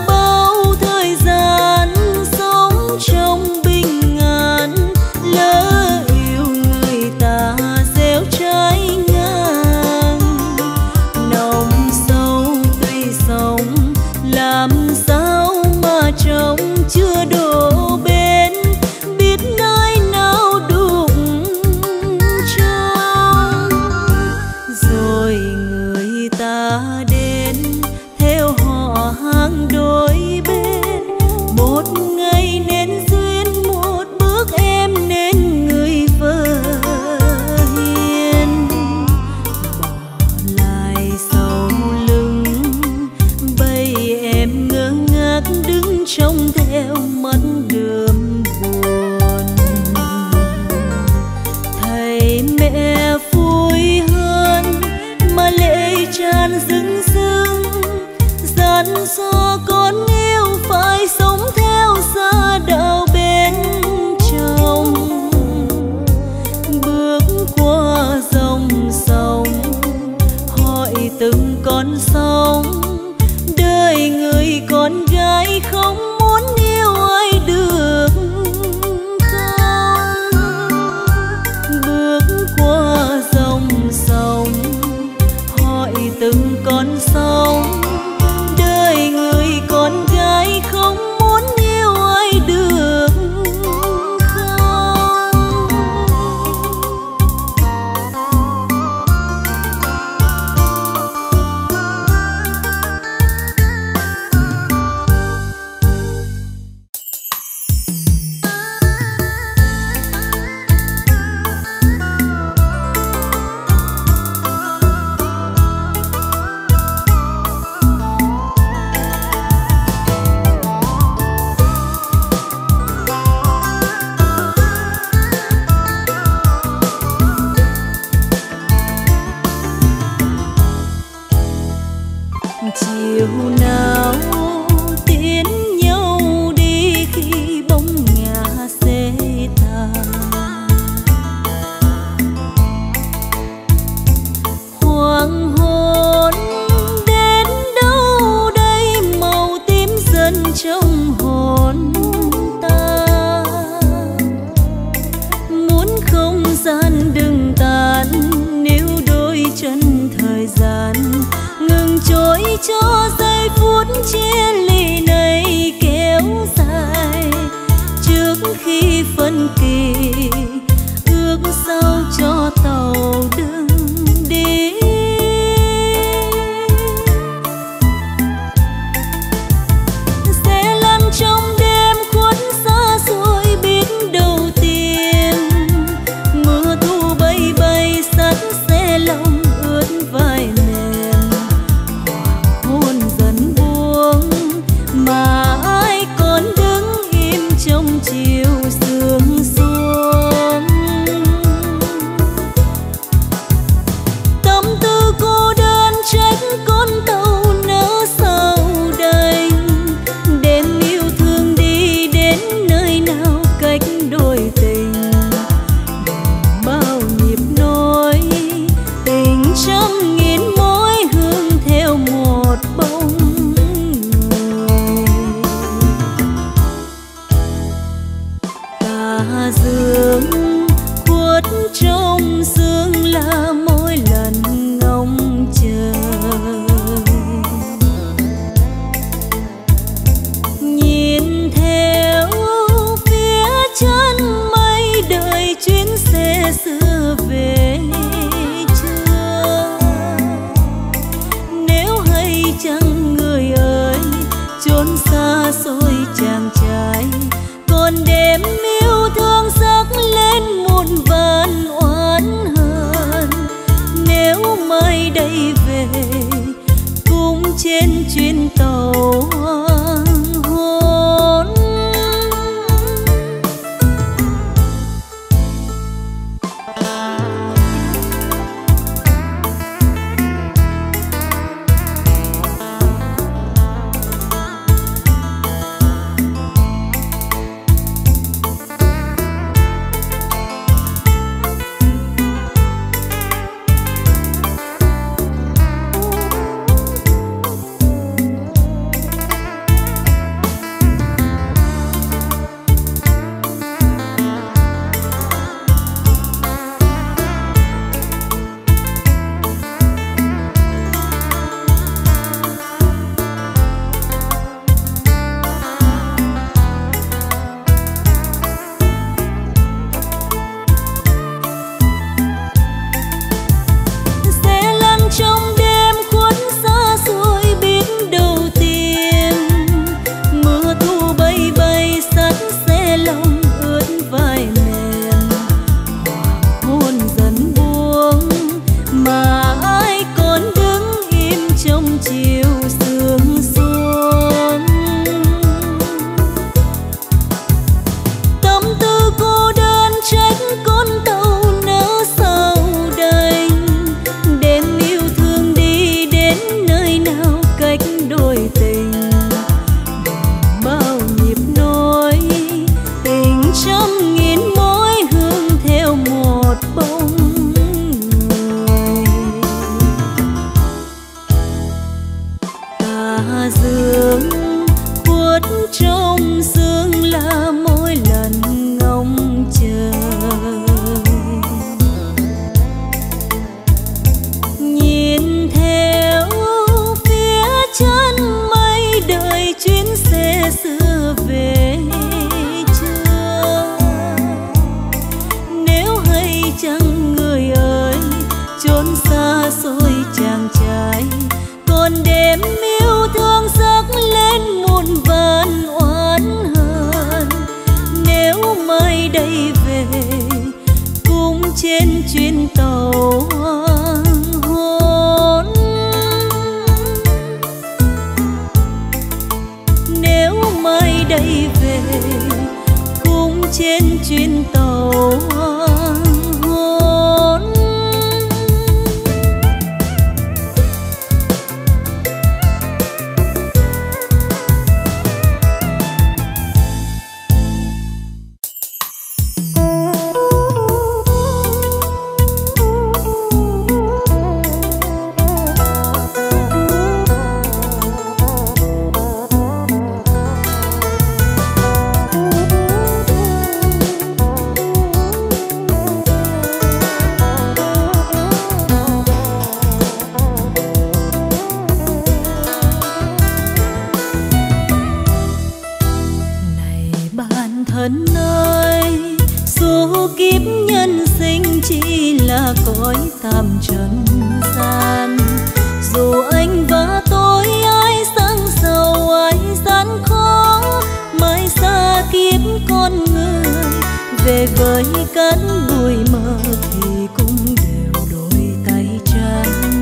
lỡ trông theo mắt đượm buồn. Thầy mẹ vui hơn mà lệ tràn rưng rưng, dặn dò con yêu phải sống theo gia đạo bên chồng. Bước qua dòng sông hỏi từng con sóng, đời người con gái không muốn yêu ai được quay về cùng trên chuyến tàu hoàng hôn. Cõi tạm trần gian, dù anh và tôi ai sang giàu ai gian khó, mãi xa kiếp con người về với cánh bụi mơ thì cũng đều đôi tay trắng.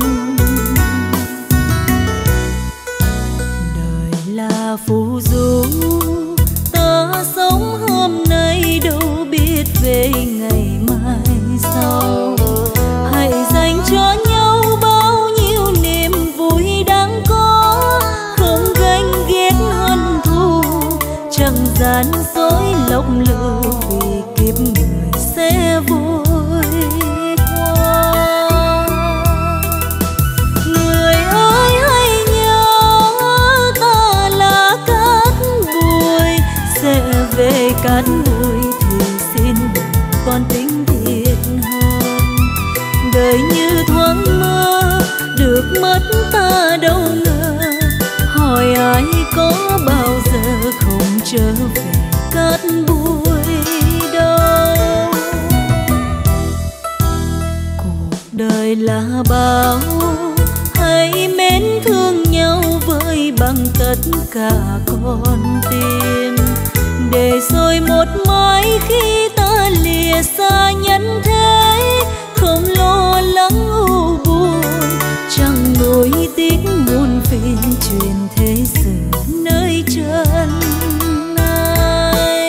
Đời là phù du, ta sống hôm nay đâu biết về ngày mai sau. Hãy dành cho nhau bao nhiêu niềm vui đáng có, không ganh ghét hận thù, chẳng gian dối lộng lự vì kiếp người sẽ vui qua. Người ơi hãy nhớ ta là cát bụi, sẽ về cát bụi thì xin đừng còn tính thiệt hơn. Đời như thoáng mơ, được mất ta đâu ngờ, hỏi ai có bao giờ không trở về cát bụi đâu. Cuộc đời là bao, hãy mến thương nhau với bằng tất cả con tim, để rồi một mai khi ta lìa xa nhân thế, không lo lắng u buồn, chẳng nuối tiếc muôn phiền truyền thế sự nơi chân ai.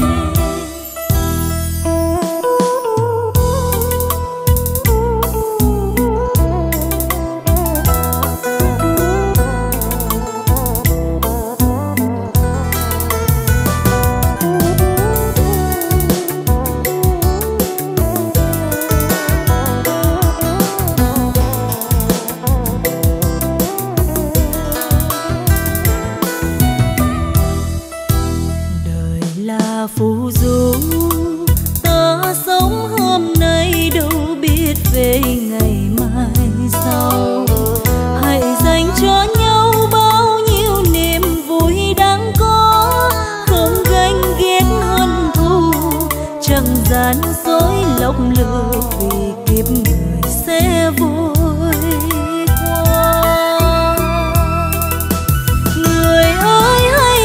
Phù du, ta sống hôm nay đâu biết về ngày mai sau. Hãy dành cho nhau bao nhiêu niềm vui đáng có, không ganh ghét hận thù, chẳng gian dối lộng lự vì kiếp người sẽ vui qua. Người ơi hãy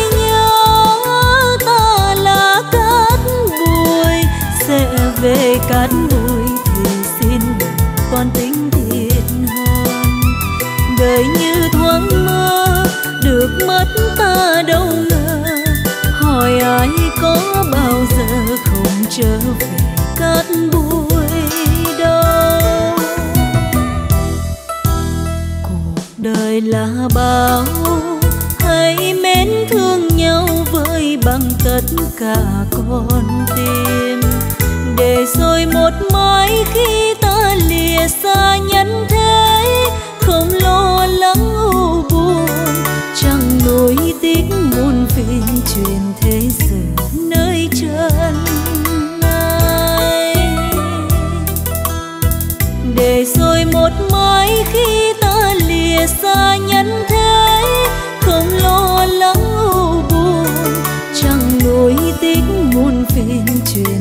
về cát bụi thì xin đừng còn tính thiệt hơn. Đời như thoáng mơ, được mất ta đâu ngờ, hỏi ai có bao giờ không trở về cát bụi đâu. Cuộc đời là bao, hãy mến thương nhau với bằng tất cả con tim, để rồi một mai khi ta lìa xa nhân thế, không lo lắng u buồn, chẳng nuối tiếc muôn phiền truyền thế sự nơi chân ai. Để rồi một mai khi ta lìa xa nhân thế, không lo lắng u buồn, chẳng nuối tiếc muôn phiền truyền